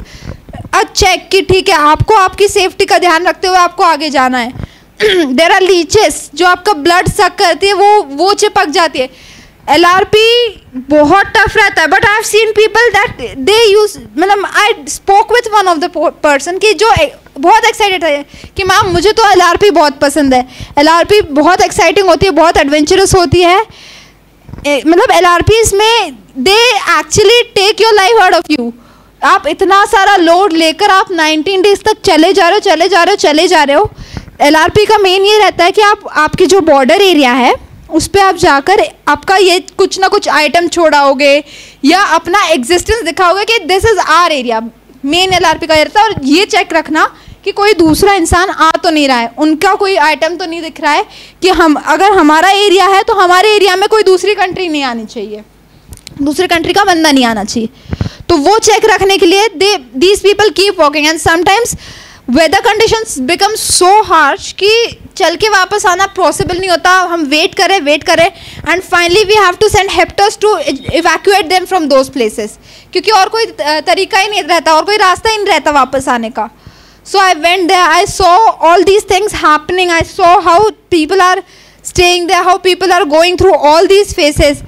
a check कि ठीक है आपको आपकी safety का ध्यान रखते हुए आपको आगे जाना है. there are leeches जो आपका ब्लड सक करती है, वो वो चिपक जाती है. एल आर पी बहुत टफ रहता है, but I have seen people that they use, मतलब I spoke with one of the person कि जो बहुत एक्साइटेड है कि मैम मुझे तो एल आर पी बहुत पसंद है, एल आर पी बहुत एक्साइटिंग होती है, बहुत एडवेंचरस होती है, मतलब एल आर पीज में they actually take your life out of you. आप इतना सारा लोड लेकर आप नाइनटीन डेज तक चले जा रहे हो चले जा रहे हो चले जा रहे हो। एल आर पी का मेन ये रहता है कि आप आपकी जो बॉर्डर एरिया है उस पर आप जाकर आपका ये कुछ ना कुछ आइटम छोड़ाओगे या अपना एग्जिस्टेंस दिखाओगे कि this is our area. Main L R P का ये रहता है। और ये चेक रखना कि कोई दूसरा इंसान आ तो नहीं रहा है, उनका कोई आइटम तो नहीं दिख रहा है, कि हम अगर हमारा एरिया है तो हमारे एरिया में कोई दूसरी कंट्री नहीं आनी चाहिए, दूसरे कंट्री का बंदा नहीं आना चाहिए। तो वो चेक रखने के लिए they these people keep walking and sometimes weather conditions become so harsh कि चल के वापस आना पॉसिबल नहीं होता। हम वेट करें वेट करें and finally we have to send helicopters to evacuate them from those places, क्योंकि और कोई तरीका ही नहीं रहता और कोई रास्ता ही नहीं रहता वापस आने का। So I went there, I saw all these things happening, I saw how people are staying there, how people are going through all these phases.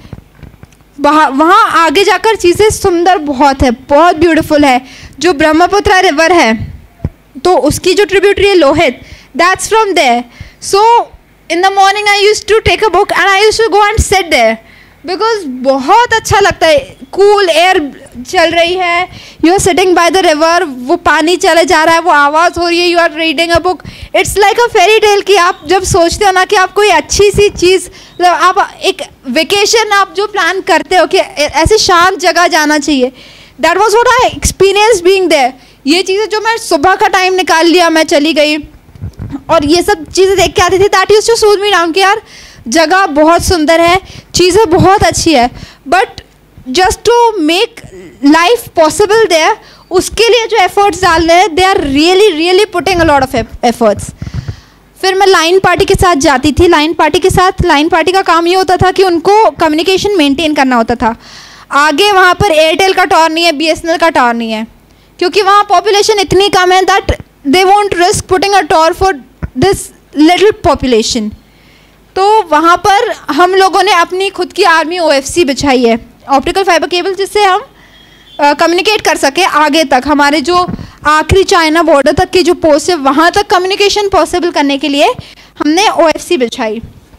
वहाँ आगे जाकर चीज़ें सुंदर बहुत है, बहुत ब्यूटीफुल है। जो ब्रह्मपुत्र रिवर है तो उसकी जो ट्रिब्यूटरी है Lohit, that's from there. So in the morning I used to take a book and I used to go and sit there because बहुत अच्छा लगता है, कूल एयर चल रही है, you are sitting by the river, वो पानी चले जा रहा है, वो आवाज़ हो रही है, you are reading a book. It's like a fairy tale कि आप जब सोचते हो ना कि आप कोई अच्छी सी चीज़, आप एक वेकेशन आप जो प्लान करते हो कि ऐसे शांत जगह जाना चाहिए, that was what I experience being there. ये चीज़ें जो मैं सुबह का टाइम निकाल लिया, मैं चली गई और ये सब चीज़ें देख के आती थी, that used to soothe me down कि यार जगह बहुत सुंदर है, चीज़ें बहुत अच्छी है, but just to make life possible there, उसके लिए जो एफर्ट्स डाल रहे हैं, they are really really putting a lot of efforts. फिर मैं लाइन पार्टी के साथ जाती थी। लाइन पार्टी के साथ लाइन पार्टी का काम ये होता था कि उनको कम्युनिकेशन मेंटेन करना होता था। आगे वहाँ पर एयरटेल का टावर नहीं है, बी एस एन एल का टावर नहीं है, क्योंकि वहाँ पॉपुलेशन इतनी कम है that they won't risk putting a tower for this little population. तो वहाँ पर हम लोगों ने अपनी खुद की आर्मी ओ एफ सी बिछाई है, ऑप्टिकल फाइबर केबल, जिससे हम कम्युनिकेट uh, कर सके आगे तक, हमारे जो आखिरी चाइना बॉर्डर तक की जो पोस्ट है वहाँ तक कम्युनिकेशन पॉसिबल करने के लिए हमने ओ एफ सी बिछाई।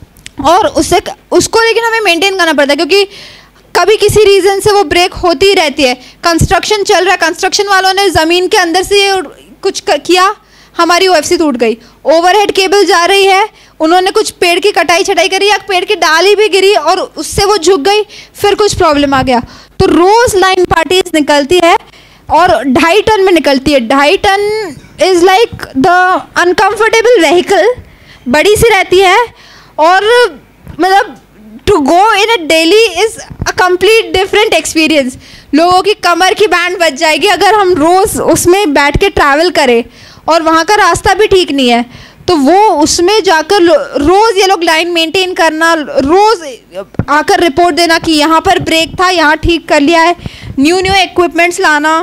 और उससे उसको लेकिन हमें मेंटेन करना पड़ता है, क्योंकि कभी किसी रीज़न से वो ब्रेक होती ही रहती है। कंस्ट्रक्शन चल रहा है, कंस्ट्रक्शन वालों ने ज़मीन के अंदर से कुछ किया, हमारी ओ एफ सी टूट गई। ओवरहेड केबल जा रही है, उन्होंने कुछ पेड़ की कटाई छटाई करी या पेड़ की डाली भी गिरी और उससे वो झुक गई, फिर कुछ प्रॉब्लम आ गया। तो रोज़ लाइन पार्टीज निकलती है और ढाई टन में निकलती है। ढाई ton is like the uncomfortable vehicle, बड़ी सी रहती है और मतलब to go in a daily is a complete different experience. लोगों की कमर की बैंड बच जाएगी अगर हम रोज़ उसमें बैठ के ट्रैवल करें, और वहाँ का रास्ता भी ठीक नहीं है। तो वो उसमें जाकर रोज़ ये लोग लाइन मेंटेन करना, रोज़ आकर रिपोर्ट देना कि यहाँ पर ब्रेक था, यहाँ ठीक कर लिया है, न्यू न्यू इक्विपमेंट्स लाना,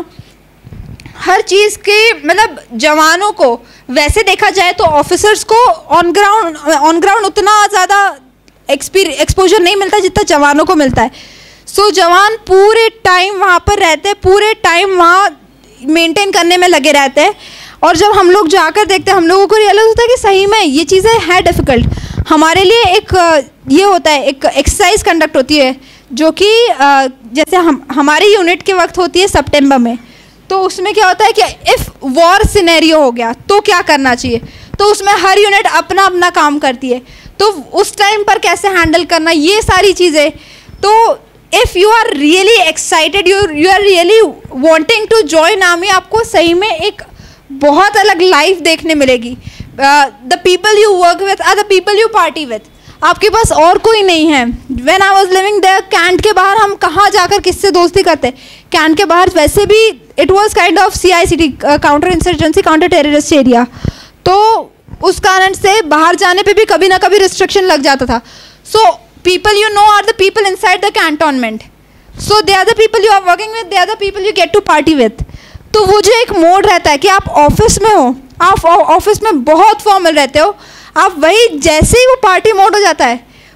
हर चीज़ के मतलब जवानों को वैसे देखा जाए तो ऑफिसर्स को ऑन ग्राउंड ऑन ग्राउंड उतना ज़्यादा एक्सपोजर नहीं मिलता जितना जवानों को मिलता है। सो so, जवान पूरे टाइम वहाँ पर रहते हैं, पूरे टाइम वहाँ मेंटेन करने में लगे रहते हैं। और जब हम लोग जाकर देखते हैं, हम लोगों को रियलाइज होता है कि सही में ये चीज़ें हैं डिफ़िकल्ट। हमारे लिए एक ये होता है, एक एक्सरसाइज कंडक्ट होती है जो कि जैसे हम हमारी यूनिट के वक्त होती है सितंबर में। तो उसमें क्या होता है कि इफ़ वॉर सिनेरियो हो गया तो क्या करना चाहिए, तो उसमें हर यूनिट अपना अपना काम करती है। तो उस टाइम पर कैसे हैंडल करना, ये सारी चीज़ें। तो if you are really excited, you you are really wanting to join army, आपको सही में एक बहुत अलग लाइफ देखने मिलेगी। The people you work with are the people you party with, आपके पास और कोई नहीं है। When I was living there, cantt के बाहर हम कहाँ जाकर किससे दोस्ती करते, कैंट के बाहर वैसे भी it was kind of C I C T, counter insurgency counter terrorist area, तो उस कारण से बाहर जाने पे भी कभी ना कभी रिस्ट्रिक्शन लग जाता था। So people you know are the people inside the cantonment, so they are the people you are working with, they are the people you get to party with. तो वो जो एक मोड रहता है कि आप ऑफिस में हो, आप ऑफिस में बहुत फॉर्मल रहते हो, आप वही जैसे ही वो पार्टी मोड हो जाता है,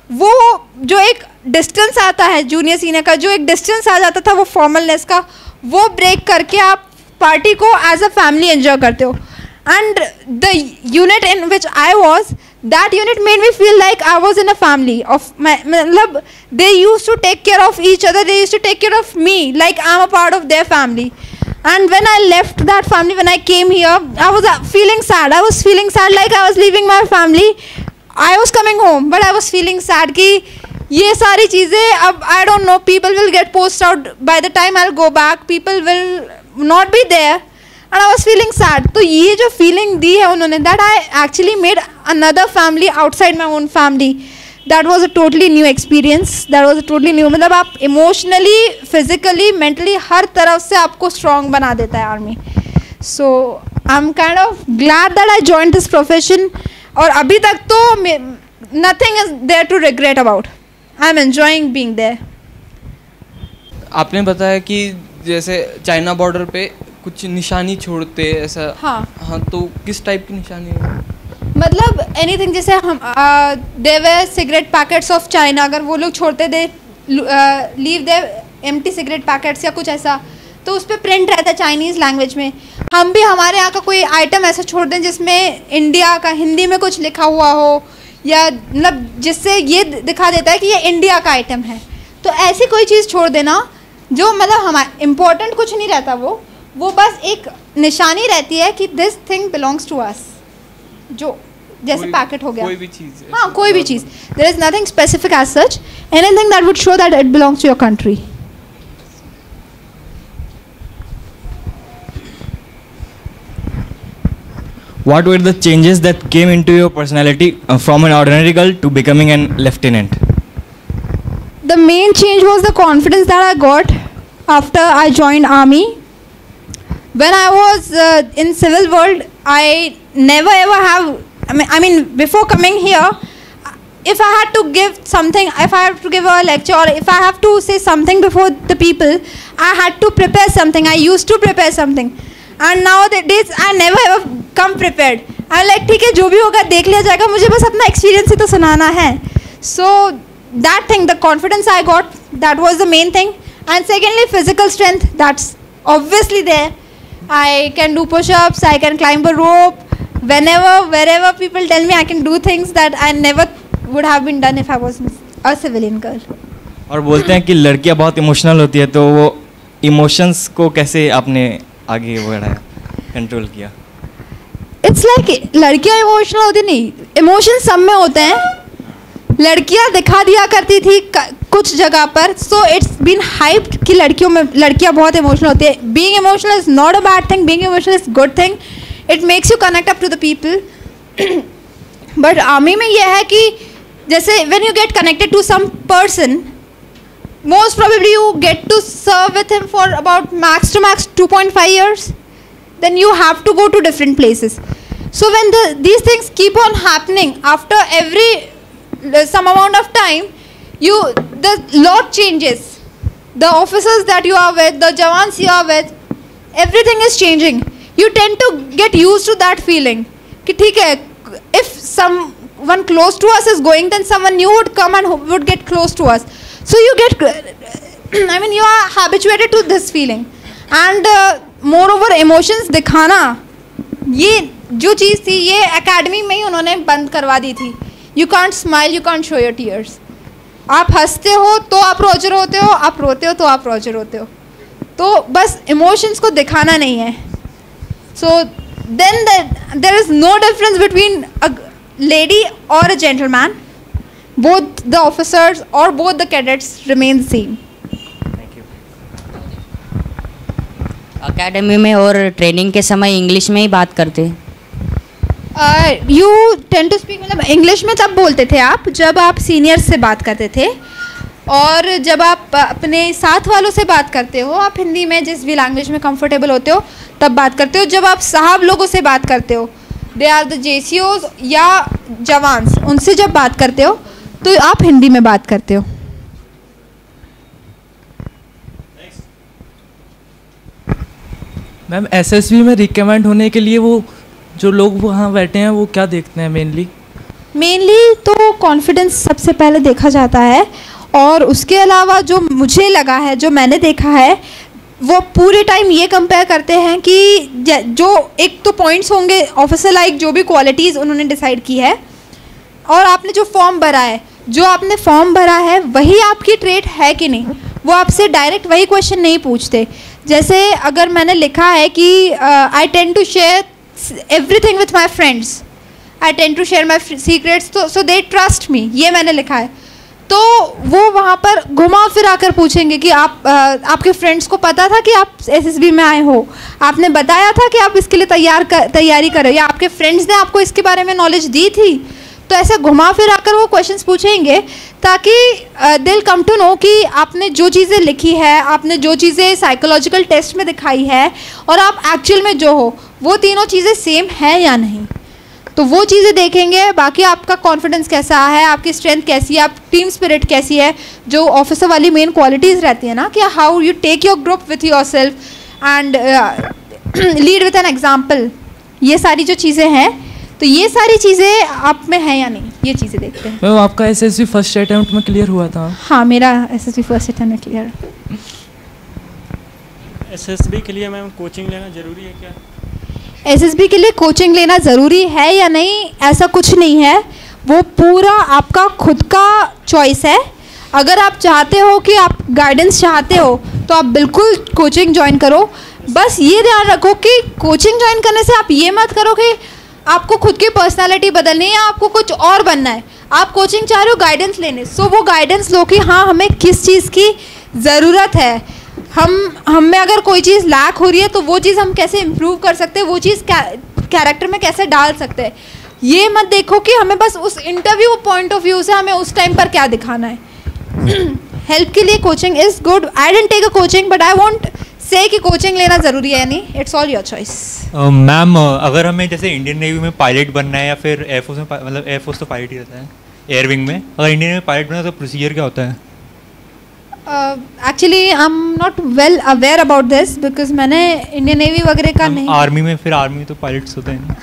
वो जो एक डिस्टेंस आता है जूनियर सीनियर का, जो एक डिस्टेंस आ जाता था वो फॉर्मलनेस का, वो ब्रेक करके आप पार्टी को एज अ फैमिली एंजॉय करते हो. And the unit in which I was, that unit made me feel like I was in a family of, मतलब they use to take care of each other, they use to take care of me like I am a part of their family. And when I left that family, when I came here, I was uh, feeling sad. I was feeling sad like I was leaving my family. I was coming home, but I was feeling sad कि ये सारी चीज़ें अब I don't know, people will get posted out by the time I'll go back. People will not be there, and I was feeling sad. तो ये जो feeling दी है उन्होंने, that I actually made another family outside my own family. That was a totally new experience. That was a totally new, मतलब आप emotionally, physically, mentally हर तरफ से आपको strong बना देता है army. So I'm kind of glad that I joined this profession. और अभी तक तो nothing is there to regret about. I'm enjoying being there. आपने बताया कि जैसे चाइना बॉर्डर पे कुछ निशानी छोड़ते ऐसा. हाँ हाँ तो किस टाइप की निशानी है? मतलब एनीथिंग, जैसे हम the way cigarette packets of China, अगर वो लोग छोड़ते they leave the empty cigarette packets या कुछ ऐसा, तो उस पर प्रिंट रहता है चाइनीज़ लैंग्वेज में. हम भी हमारे यहाँ का कोई आइटम ऐसा छोड़ दें जिसमें इंडिया का हिंदी में कुछ लिखा हुआ हो, या मतलब जिससे ये दिखा देता है कि ये इंडिया का आइटम है, तो ऐसी कोई चीज़ छोड़ देना जो मतलब हमारा इम्पोर्टेंट कुछ नहीं रहता, वो वो बस एक निशानी रहती है कि this thing belongs to us. जो जैसे पैकेट हो गया, कोई भी चीज़, हाँ कोई भी चीज़, there is nothing specific as such, anything that would show that it belongs to your country. What were the changes that came into your personality uh, from an ordinary girl to becoming an lieutenant? The main change was the confidence that I got after I joined army. When I was uh, in civil world, I never ever have, I mean, I mean before coming here, if I had to give something, if I have to give a lecture, or if I have to say something before the people, I had to prepare something. I used to prepare something. And nowadays I never ever come prepared. I'm like ठीक है, जो भी होगा देख लिया जाएगा, मुझे बस अपना एक्सपीरियंस ही तो सुनाना है. So that thing, the confidence I got, that was the main thing. And secondly, physical strength, that's obviously there. I can do push-ups, I can climb a rope. Whenever, wherever people tell me I can do things that I never would have been done if I was a civilian girl. और बोलते हैं कि लड़कियां बहुत emotional होती है, तो वो इमोशंस को कैसे आपने आगे बढ़ाया, कंट्रोल किया? इट्स लाइक लड़कियां इमोशनल होती नहीं, इमोशन सब में होते हैं. लड़कियां दिखा दिया करती थी कुछ जगह पर, सो इट्स बीन हाइप्ड कि लड़कियों में लड़कियां बहुत इमोशनल होती है. Being emotional is not a bad thing, being emotional is good thing. It makes you connect up to the people. But army में यह है कि जैसे when you get connected to some person, most probably you get to serve with him for about max to max two point five years, then you have to go to different places. So when the these things keep on happening after every uh, some amount of time, you the lot changes. The officers that you are with, the jawans you are with, everything is changing. You tend to get used to that feeling कि ठीक है, if someone close to us is going, then someone new would come and would get close to us. So you get, I mean, you are habituated to this feeling. And uh, moreover, emotions दिखाना, ये जो चीज़ थी ये academy में ही उन्होंने बंद करवा दी थी. You can't smile, you can't show your tears. आप हंसते हो तो आप रोजर होते हो, आप रोते हो तो आप रोजर होते हो. तो बस emotions को दिखाना नहीं है. So then the, there is no difference between a lady or a gentleman. Both the officers or both the cadets remain the same. Thank you. Academy में और ट्रेनिंग के समय इंग्लिश में ही बात करते? यू टेंड टू स्पीक, मतलब English में तब बोलते थे आप जब आप सीनियर्स से बात करते थे, और जब आप अपने साथ वालों से बात करते हो आप हिंदी में जिस भी लैंग्वेज में कंफर्टेबल होते हो तब बात करते हो. जब आप साहब लोगों से बात करते हो, दे आर द जेसीओज या जवान्स, उनसे जब बात करते हो तो आप हिंदी में बात करते हो. मैम एसएसबी में रिकमेंड होने के लिए वो जो लोग वहाँ बैठे हैं वो क्या देखते हैं मेनली? मेनली तो कॉन्फिडेंस सबसे पहले देखा जाता है, और उसके अलावा जो मुझे लगा है, जो मैंने देखा है, वो पूरे टाइम ये कंपेयर करते हैं कि जो एक तो पॉइंट्स होंगे ऑफिसर लाइक, जो भी क्वालिटीज़ उन्होंने डिसाइड की है, और आपने जो फॉर्म भरा है, जो आपने फॉर्म भरा है वही आपकी ट्रेट है कि नहीं। वो आपसे डायरेक्ट वही क्वेश्चन नहीं पूछते। जैसे अगर मैंने लिखा है कि I tend to share everything with my friends, I tend to share my secrets, तो सो दे ट्रस्ट मी, ये मैंने लिखा है, तो वो वहाँ पर घुमा फिरा कर पूछेंगे कि आप आ, आपके फ्रेंड्स को पता था कि आप एसएसबी में आए हो, आपने बताया था कि आप इसके लिए तैयार कर तैयारी करो, या आपके फ्रेंड्स ने आपको इसके बारे में नॉलेज दी थी। तो ऐसे घुमा फिरा कर वो क्वेश्चंस पूछेंगे ताकि दिल कम टू नो कि आपने जो चीज़ें लिखी है, आपने जो चीज़ें साइकोलॉजिकल टेस्ट में दिखाई है, और आप एक्चुअल में जो हो वो तीनों चीज़ें सेम है या नहीं। तो वो चीज़ें देखेंगे। बाकी आपका कॉन्फिडेंस कैसा है, आपकी स्ट्रेंथ कैसी है, आप टीम स्पिरिट कैसी है, जो ऑफिसर वाली मेन क्वालिटीज़ रहती है ना, कि how you take your group with yourself and lead with an example, ये सारी जो चीज़ें हैं, तो ये सारी चीज़ें आप में है या नहीं, ये चीज़ें देखते हैं। मैम आपका एसएसबी फर्स्ट अटेम्प्ट में क्लियर हुआ था? हाँ, मेरा एसएसबी फर्स्ट अटेम्प्ट में क्लियर। एसएसबी के लिए मैम कोचिंग लेना ज़रूरी है क्या? एसएसबी के लिए कोचिंग लेना ज़रूरी है या नहीं, ऐसा कुछ नहीं है, वो पूरा आपका खुद का चॉइस है। अगर आप चाहते हो कि आप गाइडेंस चाहते हो तो आप बिल्कुल कोचिंग ज्वाइन करो। बस ये ध्यान रखो कि कोचिंग ज्वाइन करने से आप ये मत करो कि आपको खुद की पर्सनालिटी बदलनी है, आपको कुछ और बनना है। आप कोचिंग चाह रहे हो गाइडेंस लेने, सो वो गाइडेंस लो कि हाँ हमें किस चीज़ की ज़रूरत है, हम हम में अगर कोई चीज़ लैक हो रही है तो वो चीज़ हम कैसे इम्प्रूव कर सकते हैं, वो चीज़ कैरेक्टर में कैसे डाल सकते हैं। ये मत देखो कि हमें बस उस इंटरव्यू पॉइंट ऑफ व्यू से हमें उस टाइम पर क्या दिखाना है। हेल्प के लिए coaching is good. I didn't take a coaching but I won't say कि कोचिंग लेना ज़रूरी है, नहीं, it's all your choice. Ma'am अगर हमें जैसे इंडियन नेवी में पायलट बनना है या फिर एयरफोर्स में, मतलब एयरफोर्स तो पायलट ही रहता है, एयरविंग में अगर इंडियन नेवी में पायलट बनना है तो प्रोसीजर क्या होता है? Actually I am not well aware about this because मैंने इंडियन नेवी वगैरह का नहीं। आर्मी में, फिर आर्मी में तो पायलट्स होते हैं।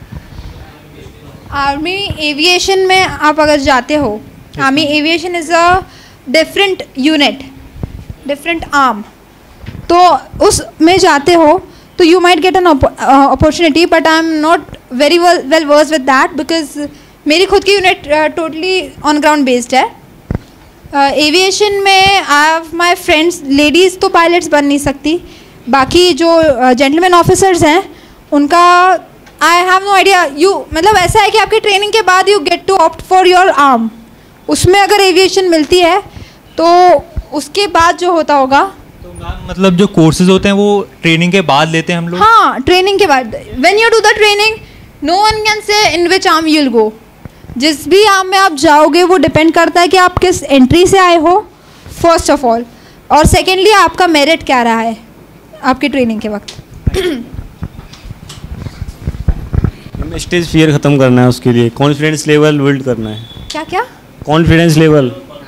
आर्मी एविएशन में आप अगर जाते हो, army aviation is a different unit, different arm, तो उस में जाते हो तो you might get an opportunity, but I am not very well well versed with that because मेरी खुद की unit totally on ground based है। एविएशन uh, में I have my friends, ladies तो पायलट्स बन नहीं सकती, बाकी जो जेंटलमैन uh, ऑफिसर्स हैं उनका I have no idea. You मतलब ऐसा है कि आपकी ट्रेनिंग के बाद you get to opt for your arm, उसमें अगर एविएशन मिलती है तो उसके बाद जो होता होगा। तो मैम मतलब जो कोर्सेज होते हैं वो ट्रेनिंग के बाद लेते हैं हम लोग? हाँ, ट्रेनिंग के बाद। When you do the training no one can say in which arm you will go. जिस भी आर्म में आप जाओगे वो डिपेंड करता है कि आप किस एंट्री से आए हो फर्स्ट ऑफ ऑल, और सेकेंडली आपका मेरिट क्या रहा है आपकी ट्रेनिंग के वक्त। स्टेज फियर ख़त्म करना है, उसके लिए कॉन्फिडेंस लेवल बिल्ड करना है। क्या क्या? Confidence level.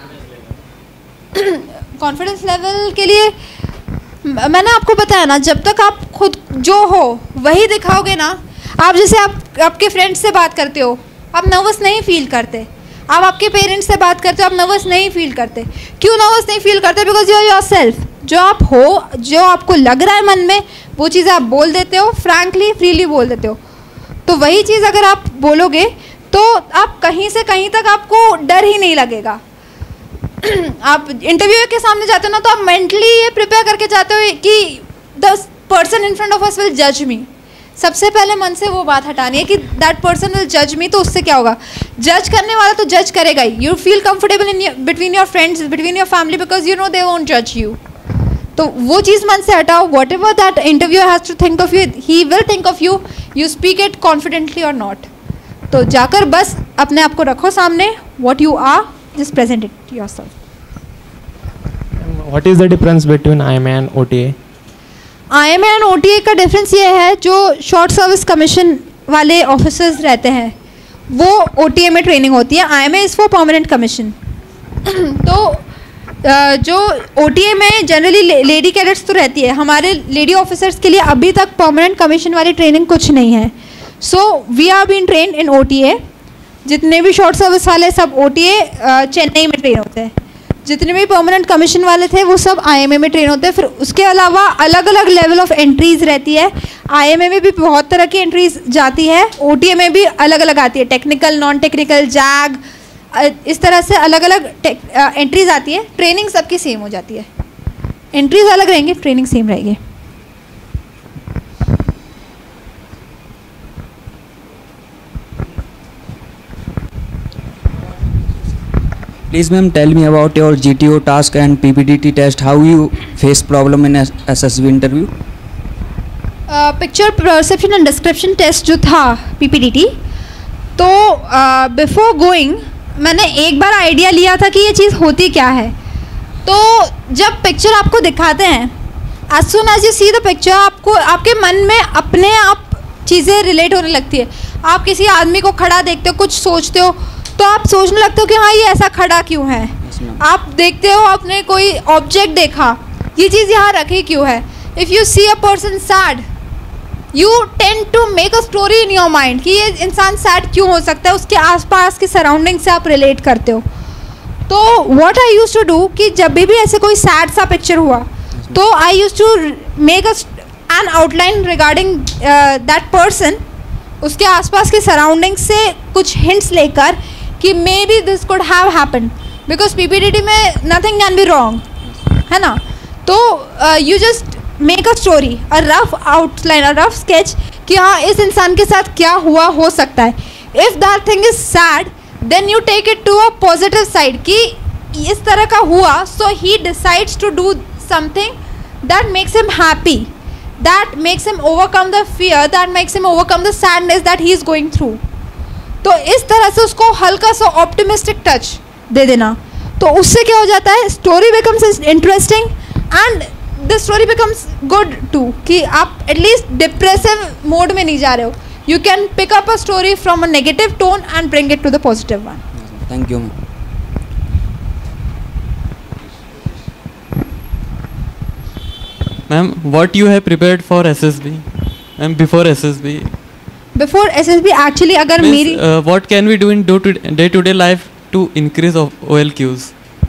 कॉन्फिडेंस लेवल के लिए मैंने आपको बताया ना, जब तक आप खुद जो हो वही दिखाओगे ना। आप जैसे आप आपके फ्रेंड्स से बात करते हो, आप नर्वस नहीं फील करते। आप आपके पेरेंट्स से बात करते हो, आप नर्वस नहीं फील करते। क्यों नर्वस नहीं फील करते? Because you are yourself. जो आप हो, जो आपको लग रहा है मन में, वो चीज़ें आप बोल देते हो, फ्रैंकली फ्रीली बोल देते हो। तो वही चीज़ अगर आप बोलोगे तो आप कहीं से कहीं तक आपको डर ही नहीं लगेगा। आप इंटरव्यू के सामने जाते हो ना, तो आप मेंटली ये प्रिपेयर करके जाते हो कि the person in front of us will जज मी। सबसे पहले मन से वो बात हटानी है कि दैट पर्सन विल जज मी। तो उससे क्या होगा? जज करने वाला तो जज करेगा ही। You feel comfortable in between your friends, between your family, because you know they won't जज यू। तो वो चीज़ मन से हटाओ। Whatever that interview has to think of you, he will think of you. You speak it confidently और not. तो जाकर बस अपने आप को रखो सामने, what you are, just present it yourself. What is the difference between I M A and O T A? I M A and O T A का डिफरेंस ये है, जो शॉर्ट सर्विस कमीशन वाले ऑफिसर्स रहते हैं वो ओ T ए में training होती है। I M A is for permanent commission. तो जो ओ टी ए में जनरली लेडी कैडेट्स तो रहती है, हमारे लेडी ऑफिसर्स के लिए अभी तक परमानेंट कमीशन वाली ट्रेनिंग कुछ नहीं है। So we are been train in O T A. जितने भी शॉर्ट सर्विस वाले सब ओ टी ए चेन्नई में ट्रेन होते हैं, जितने भी परमानेंट कमीशन वाले थे वो सब आई एम ए में ट्रेन होते हैं। फिर उसके अलावा अलग अलग लेवल ऑफ एंट्रीज रहती है। आई एम ए में भी बहुत तरह की एंट्रीज जाती है, ओ टी ए में भी अलग अलग आती है, टेक्निकल, नॉन टेक्निकल, जैग, इस तरह से अलग अलग एंट्रीज आती है। ट्रेनिंग सबकी सेम हो जाती है, एंट्रीज अलग रहेंगी, ट्रेनिंग सेम रहेगी। Please ma'am, tell me about your G T O task and P P D T test. How you face problem in S S B interview? Picture perception and description test जो था P P D T, तो before uh, going मैंने एक बार idea लिया था कि ये चीज़ होती क्या है। तो जब पिक्चर आपको दिखाते हैं, as soon as you see the picture, आपको आपके मन में अपने आप चीज़ें रिलेट होने लगती है। आप किसी आदमी को खड़ा देखते हो, कुछ सोचते हो, तो आप सोचने लगते हो कि हाँ ये ऐसा खड़ा क्यों है। आप देखते हो, आपने कोई ऑब्जेक्ट देखा, ये चीज़ यहाँ रखी क्यों है। If you see a person sad, you tend to make a story in your mind कि ये इंसान सैड क्यों हो सकता है, उसके आसपास के सराउंडिंग से आप रिलेट करते हो। तो what I use to do कि जब भी ऐसे कोई सैड सा पिक्चर हुआ, तो I use to make an outline regarding that person, उसके आसपास के सराउंडिंग से कुछ हिंट्स लेकर कि maybe this could have happen, because P P D T में नथिंग कैन बी रॉन्ग, है ना। तो you just make a story, a rough outline, a rough sketch कि हाँ इस इंसान के साथ क्या हुआ हो सकता है। If that thing is sad, then you take it to a positive side कि इस तरह का हुआ, so he decides to do something that makes him happy, that makes him overcome the fear, that makes him overcome the sadness that he is going through. तो इस तरह से उसको हल्का सा ऑप्टिमिस्टिक टच दे देना, तो उससे क्या हो जाता है, story becomes interesting and the story becomes good too, कि आप एटलीस्ट डिप्रेसिव मोड में नहीं जा रहे हो। You can pick up a story from a negative tone and bring it to the positive one. Thank you. Ma'am, what you have prepared for S S B ma'am before S S B? Before S S B actually अगर Means, मेरी uh, what can we do in day to day life to increase of O L Qs?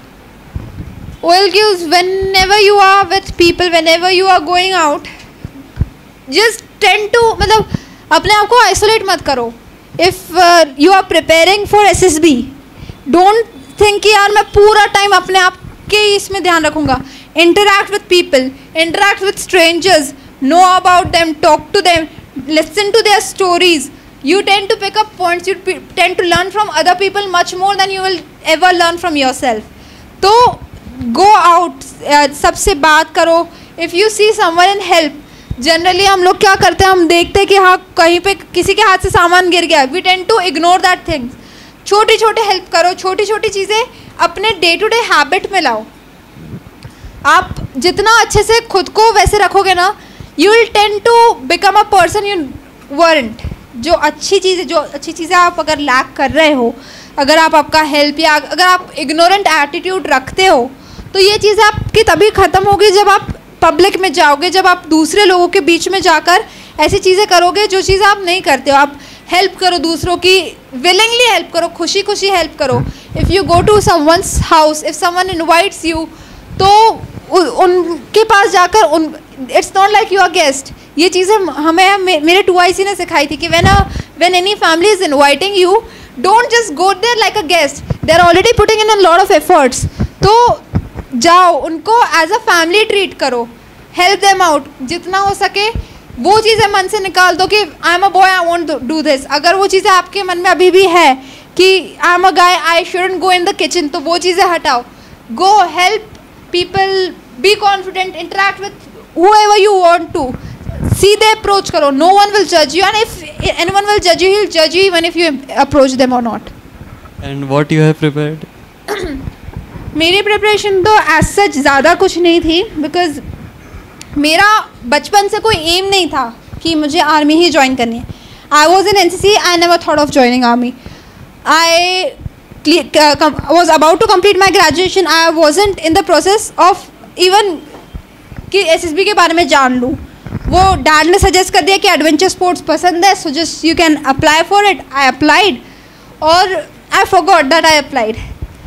O L Qs, whenever you are with people, whenever you are going out, just tend to, मतलब अपने आप को isolate मत करो। If uh, you are preparing for S S B, don't think कि यार मैं पूरा टाइम अपने आप के इसमें ध्यान रखूँगा। Interact with people, interact with strangers, know about them, talk to them, listen to their stories. You tend to pick up points, you tend to learn from other people much more than you will ever learn from yourself. तो go out, uh, सबसे बात करो। If you see someone in help, generally हम लोग क्या करते हैं, हम देखते हैं कि हाँ कहीं पे किसी के हाथ से सामान गिर गया, we tend to ignore that things. छोटी छोटी हेल्प करो, छोटी छोटी चीज़ें अपने डे टू डे हैबिट में लाओ। आप जितना अच्छे से खुद को वैसे रखोगे ना, you will tend to become a person you want. जो अच्छी चीज़ें जो अच्छी चीज़ें आप अगर लैक कर रहे हो, अगर आप आपका हेल्प या अगर आप इग्नोरेंट एटीट्यूड रखते हो, तो ये चीज़ें आपकी तभी ख़त्म होगी जब आप पब्लिक में जाओगे, जब आप दूसरे लोगों के बीच में जाकर ऐसी चीज़ें करोगे जो चीज़ें आप नहीं करते हो। आप हेल्प करो दूसरों की, विलिंगली हेल्प करो, खुशी खुशी हेल्प करो। If you go to someone's house, if someone invites you, तो उनके पास जाकर उन it's not like you are guest. ये चीज़ें हमें मेरे टू आई सी ने सिखाई थी कि when when any family is inviting you, don't just go there like a guest, they are already putting in a lot of efforts. तो जाओ, उनको एज अ फैमिली ट्रीट करो, हेल्प देम आउट, जितना हो सके वो चीज़ें मन से निकाल दो कि I am a boy, I won't do this. अगर वो चीज़ें आपके मन में अभी भी है कि I am a guy, I shouldn't go in the kitchen, तो वो चीज़ें हटाओ। Go help people, be confident, interact with whoever you want to, सीधे approach करो, no one will judge you, and if anyone will judge you, he'll judge you even if you approach them or not. And what you have prepared? मेरी preparation तो as such ज़्यादा कुछ नहीं थी, because मेरा बचपन से कोई एम नहीं था कि मुझे आर्मी ही ज्वाइन करनी है। I was in N C C, I never thought of joining army. I was about to complete my graduation. I wasn't in the process of even कि S S B के बारे में जान लूँ। वो dad ने सजेस्ट कर दिया कि एडवेंचर स्पोर्ट्स पसंद है, so just you can apply for it. I applied, और I forgot that I applied.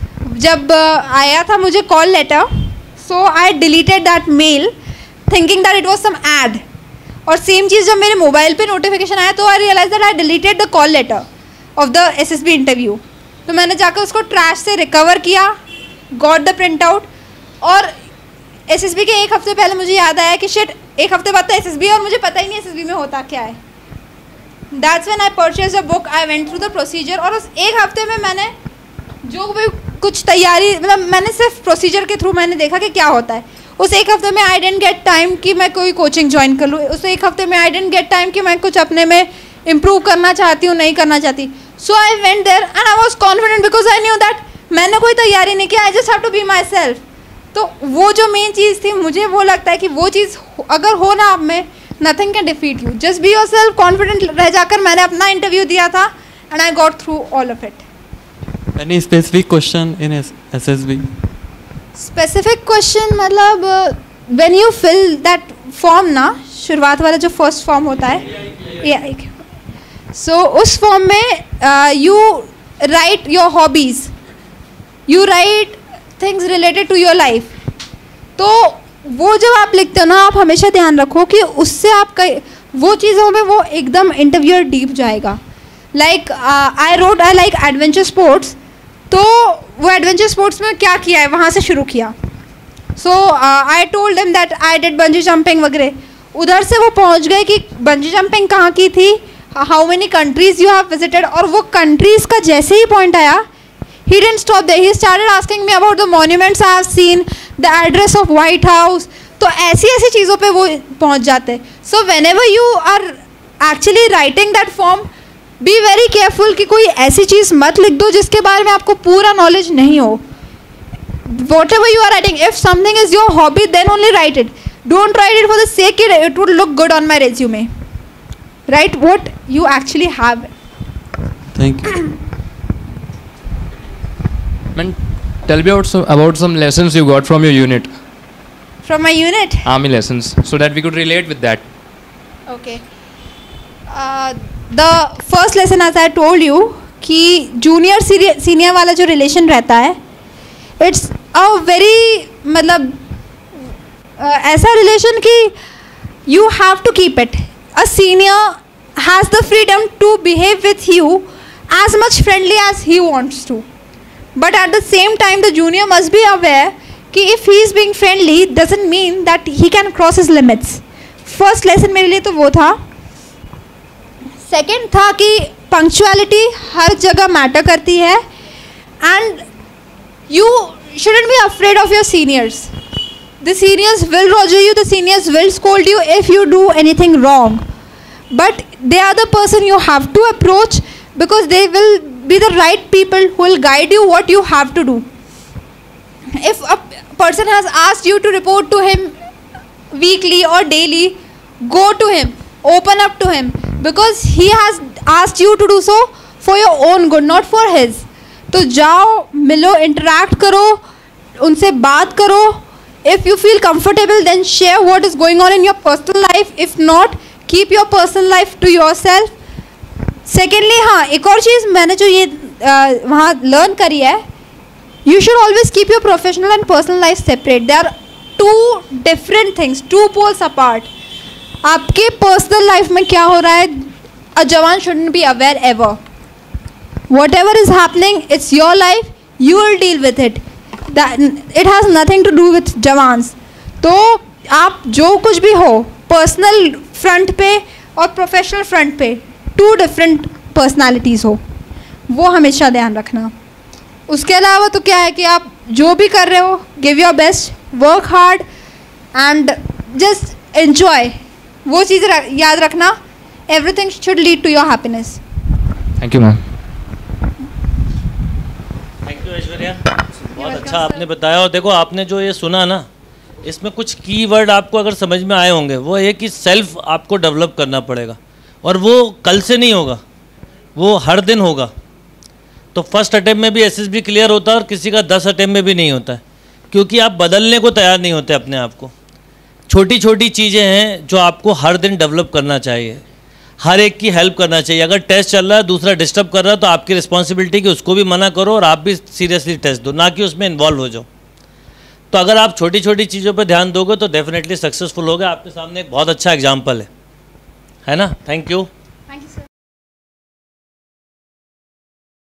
जब uh, आया था मुझे call letter, so I deleted that mail thinking that it was some ad. और सेम चीज़ जब मेरे मोबाइल पे नोटिफिकेशन आया तो I realize that I deleted the call letter of the S S B interview. तो मैंने जाकर उसको ट्रैश से रिकवर किया, गॉट द प्रिंट आउट. और एस एस बी के एक हफ्ते पहले मुझे याद आया कि शिट, एक हफ्ते बाद तो एस एस बी और मुझे पता ही नहीं एस एस बी में होता क्या है. That's when I purchase a book, I went through the procedure. और उस एक हफ्ते में मैंने जो भी कुछ तैयारी, मतलब मैंने सिर्फ प्रोसीजर के थ्रू मैंने देखा कि क्या होता है. उस एक हफ्ते में आई डेंट गेट टाइम कि मैं कोई कोचिंग ज्वाइन कर लूँ. उस एक हफ्ते में आई डेंट गेट टाइम कि मैं कुछ अपने में इम्प्रूव करना चाहती हूँ, नहीं करना चाहती. So I went there and I was confident because I knew that मैंने कोई तैयारी नहीं की, I just have to be myself. तो वो जो मेन चीज़ थी, मुझे वो लगता है कि वो चीज़ अगर हो ना आप में, nothing can defeat you. Just be yourself, confident रह जाकर मैंने अपना इंटरव्यू दिया था and I got through all of it. Any specific question in S S B? Specific question मतलब when you fill that form ना, शुरुआत वाला जो फर्स्ट फॉर्म होता है, या सो उस फॉर्म में you write your hobbies, you write things related to your life. तो वो जब आप लिखते हो ना, आप हमेशा ध्यान रखो कि उससे आप कई वो चीज़ों में वो एकदम इंटरव्यूअर डीप जाएगा. Like I wrote I like adventure sports, तो वो एडवेंचर स्पोर्ट्स में क्या किया है वहाँ से शुरू किया. So I told him that I did bungee jumping वगैरह. उधर से वो पहुँच गए कि बंजी जंपिंग कहाँ की थी, how many countries you have visited. और वो कंट्रीज़ का जैसे ही पॉइंट आया, he didn't stop there, he started asking me about the monuments I have seen, the address of White House. तो ऐसी ऐसी चीज़ों पे वो पहुंच जाते हैं. so whenever you are actually writing that form, be very careful कि कोई ऐसी चीज़ मत लिख दो जिसके बारे में आपको पूरा नॉलेज नहीं हो. whatever you are writing, if something is your hobby, then only write it. don't write it for the sake it, it would look good on my resume. write what you actually have. Thank you. Man, tell me about some, about some lessons you got from your unit. From my unit? Army lessons, so that we could relate with that. Okay. Uh, the first lesson, as I told you, कि junior senior वाला जो relation रहता है, it's a very मतलब uh, ऐसा relation कि you have to keep it. A senior has the freedom to behave with you as much friendly as he wants to. But at the same time, the junior must be aware कि if he is being friendly doesn't mean that he can cross his limits. First lesson मेरे लिए तो वो था. Second था कि punctuality हर जगह matter करती है and you shouldn't be afraid of your seniors. The seniors will roger you, the seniors will scold you if you do anything wrong. But they are the person you have to approach because they will be the right people who will guide you what you have to do. If a person has asked you to report to him weekly or daily, go to him, open up to him, because he has asked you to do so for your own good, not for his. तो जाओ, मिलो, interact करो, उनसे बात करो. If you feel comfortable, then share what is going on in your personal life. If not, keep your personal life to yourself. Secondly हाँ, एक और चीज़ मैंने जो ये uh, वहाँ लर्न करी है, you should always keep your professional and personal life separate. They are two different things, two poles apart. आपके पर्सनल लाइफ में क्या हो रहा है, a jawan shouldn't be aware ever. Whatever is happening, it's your life, you will deal with it. It has nothing to do with jawans. तो आप जो कुछ भी हो, पर्सनल फ्रंट पे और प्रोफेशनल फ्रंट पे टू डिफरेंट पर्सनालिटीज़ हो, वो हमेशा ध्यान रखना. उसके अलावा तो क्या है कि आप जो भी कर रहे हो, give your best, work hard and just enjoy. वो चीज़ याद रखना, everything should lead to your happiness. Thank you ma'am. Thank you Aishwarya, बहुत अच्छा आपने बताया. और देखो, आपने जो ये सुना ना, इसमें कुछ की वर्ड आपको अगर समझ में आए होंगे. वो है कि सेल्फ आपको डेवलप करना पड़ेगा, और वो कल से नहीं होगा, वो हर दिन होगा. तो फर्स्ट अटेम्प्ट में भी एसएसबी क्लियर होता है और किसी का दस अटेम्प्ट में भी नहीं होता है, क्योंकि आप बदलने को तैयार नहीं होते अपने आप को. छोटी छोटी चीज़ें हैं जो आपको हर दिन डेवलप करना चाहिए. हर एक की हेल्प करना चाहिए। अगर टेस्ट चल रहा है दूसरा डिस्टर्ब कर रहा है तो आपकी रिस्पॉन्सिबिलिटी कि उसको भी मना करो और आप भी सीरियसली टेस्ट दो, ना कि उसमें इन्वॉल्व हो जाओ। तो अगर आप छोटी छोटी चीज़ों पर ध्यान दोगे तो डेफिनेटली सक्सेसफुल होगा। आपके सामने एक बहुत अच्छा एग्जाम्पल है है ना। Thank you. Thank you sir.